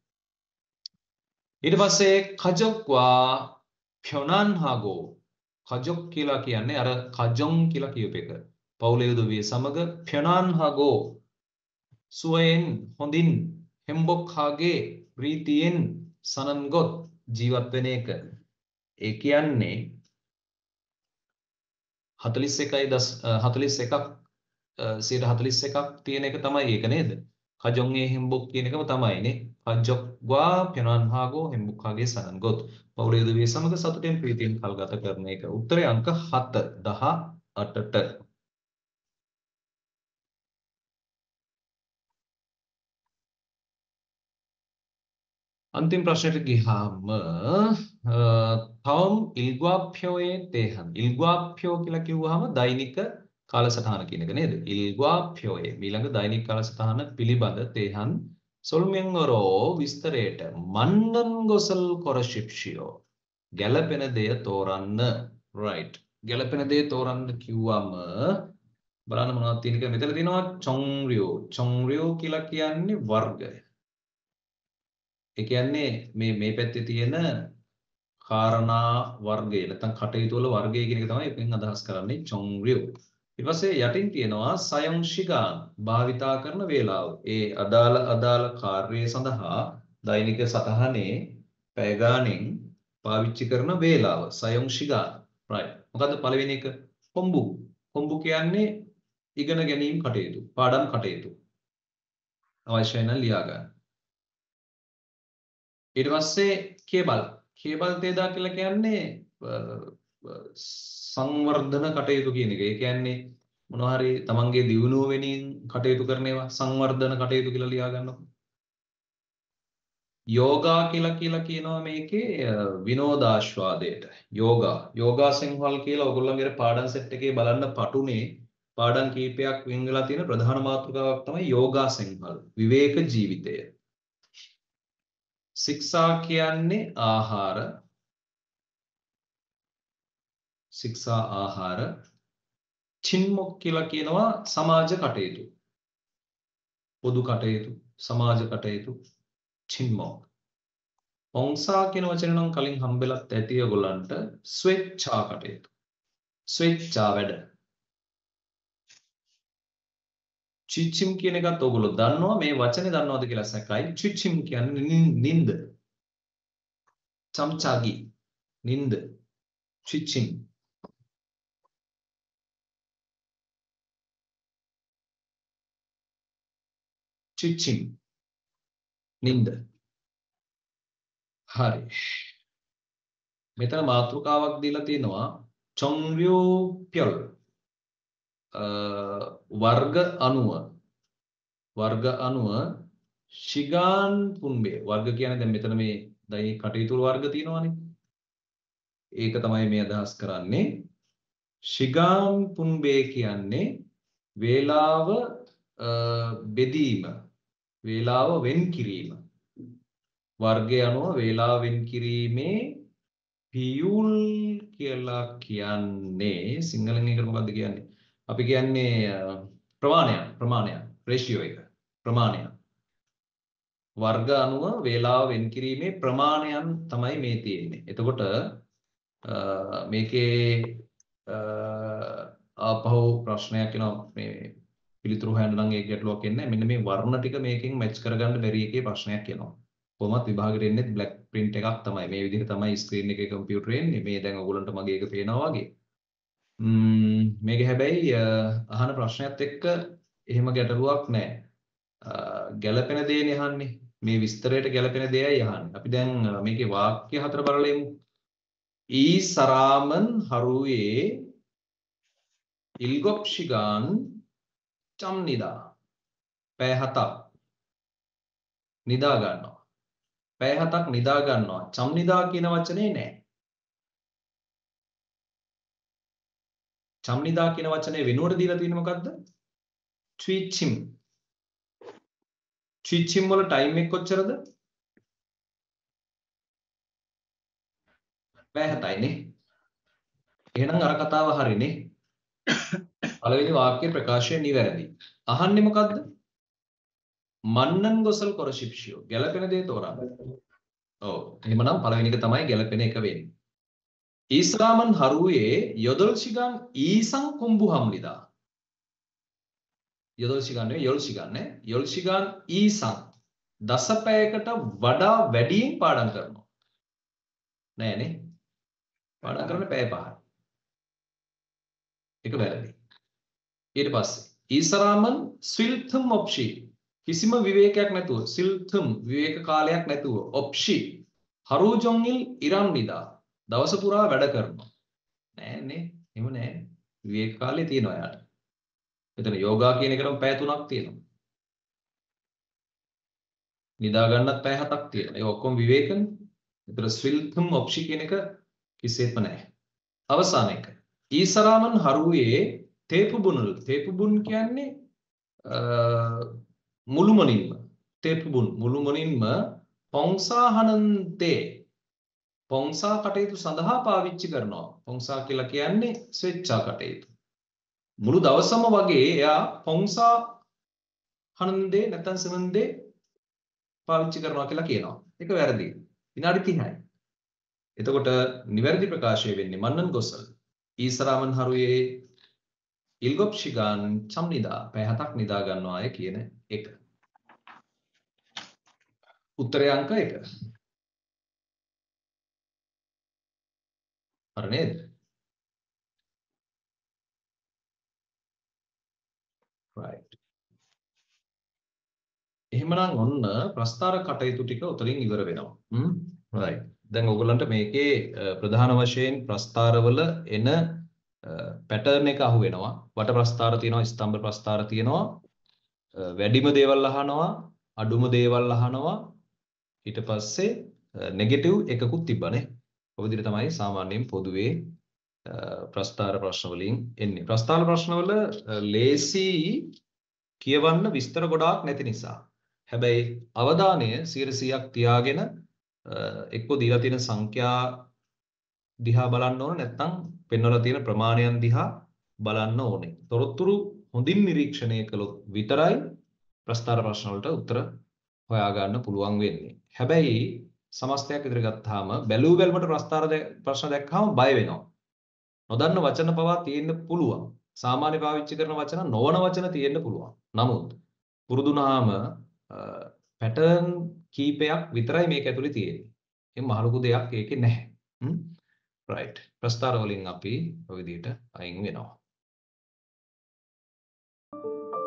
ඊට පස්සේ කජොක්වා ෆ්‍යොනන්හාගෝ. කජොක් කියලා කියන්නේ අර කජොන් කියලා කියූප එක. පවුලේ උදවිය සමග ෆ්‍යොනන්හාගෝ සුවයෙන් හොඳින් හෙම්බොක් හාගේ ප්‍රීතියෙන් සනන්ගොත් ජීවත් වෙන එක. ඒ කියන්නේ හතළිස් එකයි හතළිස් එකක් සියයට හතළිස් එකක් තියෙන එක තමයි ඒක නේද? කජොන් ඒ හෙම්බොක් කියන එකම තමයිනේ. කජොක්වා පෙනන්හාගෝ හෙම්බොක් හාගේ සනන්ගොත් පවුලේ උදවිය සමග සතුටෙන් ප්‍රීතියෙන් කල්ගත කරන එක. උත්තරේ අංක හත දහ අටට. अंतिम प्रश्न ගියාම තවම් ඉල්ගුවාප්‍යෝයේ තේහන් ඉල්ගුවාප්‍යෝ කියලා කිව්වහම දෛනික කාලසටහන කියන එක නේද? ඉල්ගුවාප්‍යෝයේ ඊළඟ දෛනික කාලසටහන පිළිබඳ තේහන් සොල්මෙන්ගරෝ විස්තරයට මන්නන් ගොසල් කොරශිප්ෂියෝ ගැළපෙන දෙය තෝරන්න. right ගැළපෙන දෙය තෝරන්න කිව්වම බලන්න මොනවද තියෙන කියලා මෙතන තියෙනවා චොන්රියෝ. චොන්රියෝ කියලා කියන්නේ වර්ගය. ඒ කියන්නේ මේ මේ පැත්තේ තියෙන කාරණා වර්ගය නැත්නම් කටයුතු වල වර්ගය කියන එක තමයි එකෙන් අදහස් කරන්නේ චොන්රියෝ. ඊට පස්සේ යටින් තියෙනවා සයොන්ශිගාන් භාවිතා කරන වේලාව. ඒ අදාළ අදාළ කාර්යය සඳහා දෛනික සටහනේ පැය ගාණෙන් පාවිච්චි කරන වේලාව සයොන්ශිගාන්. right. මොකද්ද පළවෙනි එක? කොම්බු. කොම්බු කියන්නේ ඉගෙන ගැනීම කටයුතු, පාඩම් කටයුතු. අවශ්‍ය නම් ලියා ගන්න. ඊට පස්සේ කේබල් කේබල් තේදා කියලා කියන්නේ සංවර්ධන කටයුතු කියන එක. ඒ කියන්නේ මොනවා හරි තමන්ගේ දියුණුව වෙනින් කටයුතු කරන ඒවා සංවර්ධන කටයුතු කියලා ලියා ගන්නවා. යෝගා කියලා කියලා කියනවා මේකේ විනෝදාස්වාදයට. යෝගා යෝගා සිංහල් කියලා ඔයගොල්ලන්ගේ පාඩම් සෙට් එකේ බලන්න පටුනේ පාඩම් කීපයක් වෙන් වෙලා තියෙන ප්‍රධාන මාතෘකාවක් තමයි යෝගා සිංහල් විවේක ජීවිතය. ශික්ෂා කියන්නේ ආහාර. ශික්ෂා ආහාර. චින්මොක් කියලා කියනවා සමාජ කටයුතු. පොදු කටයුතු, සමාජ කටයුතු. චින්මොක්. ඔංසා කියන වචනේ නම් කලින් හම්බෙලත් ඇති ඔයගොල්ලන්ට ස්වේච්ඡා කටයුතු. ස්වේච්ඡා වැඩ. චිචිම් කියන එකත් ඔයගොල්ලෝ දන්නවා. මේ වචනේ දන්නවද කියලා සැකයි. චිචිම් කියන්නේ නින්ද. චම්චාගි නින්ද. චිචිම්. චිචිම් නින්ද. හරි. මෙතන මාතෘකාවක් දීලා තියෙනවා චොන්රියෝප්‍යල් වර්ග අණුව වර්ග අණුව ශිගාන් පුන්බේ වර්ග කියන්නේ දැන් මෙතන මේ දෛනික කටයුතු වර්ග තියෙනවානේ. ඒක තමයි මේ අදහස් කරන්නේ. ශිගාන් පුන්බේ කියන්නේ වේලාව බෙදීම වේලාව වෙන් කිරීම වර්ගය අනුව වේලාව වෙන් කිරීමේ පියුල් කියලා කියන්නේ සිංහලෙන් ඒකට මොකද්ද කියන්නේ? අපි කියන්නේ ප්‍රමාණය ප්‍රමාණය රේෂියෝ එක ප්‍රමාණය වර්ග අනුව වේලාව වෙන් කිරීමේ ප්‍රමාණයන් තමයි මේ තියෙන්නේ. එතකොට මේකේ ආපහු ප්‍රශ්නයක් එනවා මේ පිළිතුරු හොයන්න නම් ඒක ගැටලුවක් එන්නේ නැහැ. මෙන්න මේ වර්ණ ටික මේකෙන් මැච් කරගන්න බැරි එකේ ප්‍රශ්නයක් එනවා. කොහොමත් විභාගෙට එන්නේ බ්ලැක් print එකක් තමයි. මේ විදිහට තමයි ස්ක්‍රීන් එකේ කම්පියුටරේ එන්නේ. මේ දැන් ඔයගොල්ලන්ට මගේ එක පේනවා වගේ. ම්ම් මේක හැබැයි අහන ප්‍රශ්නයත් එක්ක එහෙම ගැටලුවක් නැහැ. ගැළපෙන දේනේ අහන්නේ. මේ විස්තරයට ගැළපෙන දෙයයි අහන්නේ. අපි දැන් මේකේ වාක්‍ය හතර බලලා එමු. ඊ සරාමන් හරුවේ ඉල්ගොප්ෂිගාන් චම්නිදා පැය හතක් නිදා ගන්නවා. පැය හතක් නිදා ගන්නවා. චම්නිදා කියන වචනේ නෑ. චම්නිදා කියන වචනේ වෙනුවට දීලා තියෙන්නේ මොකද්ද? ට්විචිම්. ට්විචිම් වල ටයිම් එක කොච්චරද? පැය හතයිනේ. එහෙනම් අර කතාව හරිනේ. පළවෙනි වාක්‍ය ප්‍රකාශය නිවැරදි. අහන්නේ මොකද්ද? මන්නන් ගොසල් කොරශිප්ෂියෝ ගැලපෙන දේ තෝරන්න. ඔව්. එහෙමනම් පළවෙනි එක තමයි ගැලපෙන එක වෙන්නේ. ඊස්රාමන් හරුවේ යොදල්ශිගන් ඊසං කුම්බුහම්ලිදා. යොදල්ශිගන් නෙවෙයි යොල්ශිගන් නේ. යොල්ශිගන් ඊසං දසපැයකට වඩා වැඩියෙන් පාඩම් කරනවා. නෑනේ. පාඩම් කරන්නේ පැය පහයි. ඒක වැරදි. ඊට පස්සේ ඊසරාමන් ස්විල්තුම් ඔප්ෂි කිසිම විවේකයක් නැතුව සිල්තුම් විවේක කාලයක් නැතුව ඔප්ෂි හරුජොන්ගිල් ඉරම් නිදා දවස පුරා වැඩ කරනවා. නෑනේ. එහෙම නෑ. විවේක කාලේ තියෙනවා යාට. එතන යෝගා කියන එකටම පැය තුනක් තියෙනවා. නිදා ගන්නත් පැය හතක් තියෙනවා. ඒ ඔක්කොම විවේකනේ. ඒතර ස්විල්තුම් ඔප්ෂි කියන එක කිසිසේත්ම නෑ. අවසාන එක. ඊසරාමන් හරුවේ තේපුබුනුල් තේපුබුන් කියන්නේ මුළුමනින්ම තේපුබුන් මුළුමනින්ම පොන්සාහනන්තේ පොන්සා කටයුතු සඳහා පාවිච්චි කරනවා. පොන්සා කියලා කියන්නේ ස්වේච්ඡා කටයුතු. මුළු දවසම වගේ එයා පොන්සා හනන්දේ නැත්නම් සමන්දේ පාවිච්චි කරනවා කියලා කියනවා. ඒක වැරදි. විනාඩි තිහයි. එතකොට නිවැරදි ප්‍රකාශය වෙන්නේ මන්නන් ගොසල් ඊසරාමන් හරුවේ ඉල්ගොප්ෂිගාන් චම්නිදා පැය හතක් නිදා ගන්නවා අය කියන එක. උත්තරය අංක එක. හරි නේද? right. එහෙමනම් ඔන්න ප්‍රස්තාර කටයුතු ටික උතලින් ඉවර වෙනවා. හ්ම් right. දැන් ඔයගොල්ලන්ට මේකේ ප්‍රධාන වශයෙන් ප්‍රස්තාරවල එන පැටර්න් එක අහු වෙනවා. වට ප්‍රස්තාර තියෙනවා, ස්තම්භ ප්‍රස්තාර තියෙනවා. වැඩිම දේවල් අහනවා, අඩුම දේවල් අහනවා. ඊට පස්සේ නෙගටිව් එකකුත් තිබ්බනේ. ඔය විදිහට තමයි සාමාන්‍යයෙන් පොදුවේ ප්‍රස්තාර ප්‍රශ්න වලින් එන්නේ. ප්‍රස්තාර ප්‍රශ්න වල ලේසි කියවන්න විස්තර ගොඩාක් නැති නිසා. හැබැයි අවධානය සියයට සීයක් තියාගෙන එක්කෝ දීලා තියෙන සංඛ්‍යා දිහා බලන්න ඕන නැත්නම් පෙන්වලා තියෙන ප්‍රමාණයන් දිහා බලන්න ඕනේ. තොරතුරු හොඳින් නිරීක්ෂණය කළොත් විතරයි ප්‍රස්තාර ප්‍රශ්න වලට උත්තර හොයා ගන්න පුළුවන් වෙන්නේ. හැබැයි සමස්තයක් ඉදිරිය ගත්තාම බැලූ බැලමට ප්‍රස්තාර ප්‍රශ්න දැක්කම බය වෙනවා. නොදන්න වචන පවා තියෙන්න පුළුවන්. සාමාන්‍ය පාවිච්චි කරන වචන නොවන වචන තියෙන්න පුළුවන්. නමුත් පුරුදුනාම පැටර්න් කීපයක් විතරයි මේක ඇතුලේ තියෙන්නේ. මේ මහලුකු දෙයක් ඒකේ නැහැ. හ්ම් right. ප්‍රස්තාර වලින් අපි ඔය විදිහට අයින් වෙනවා.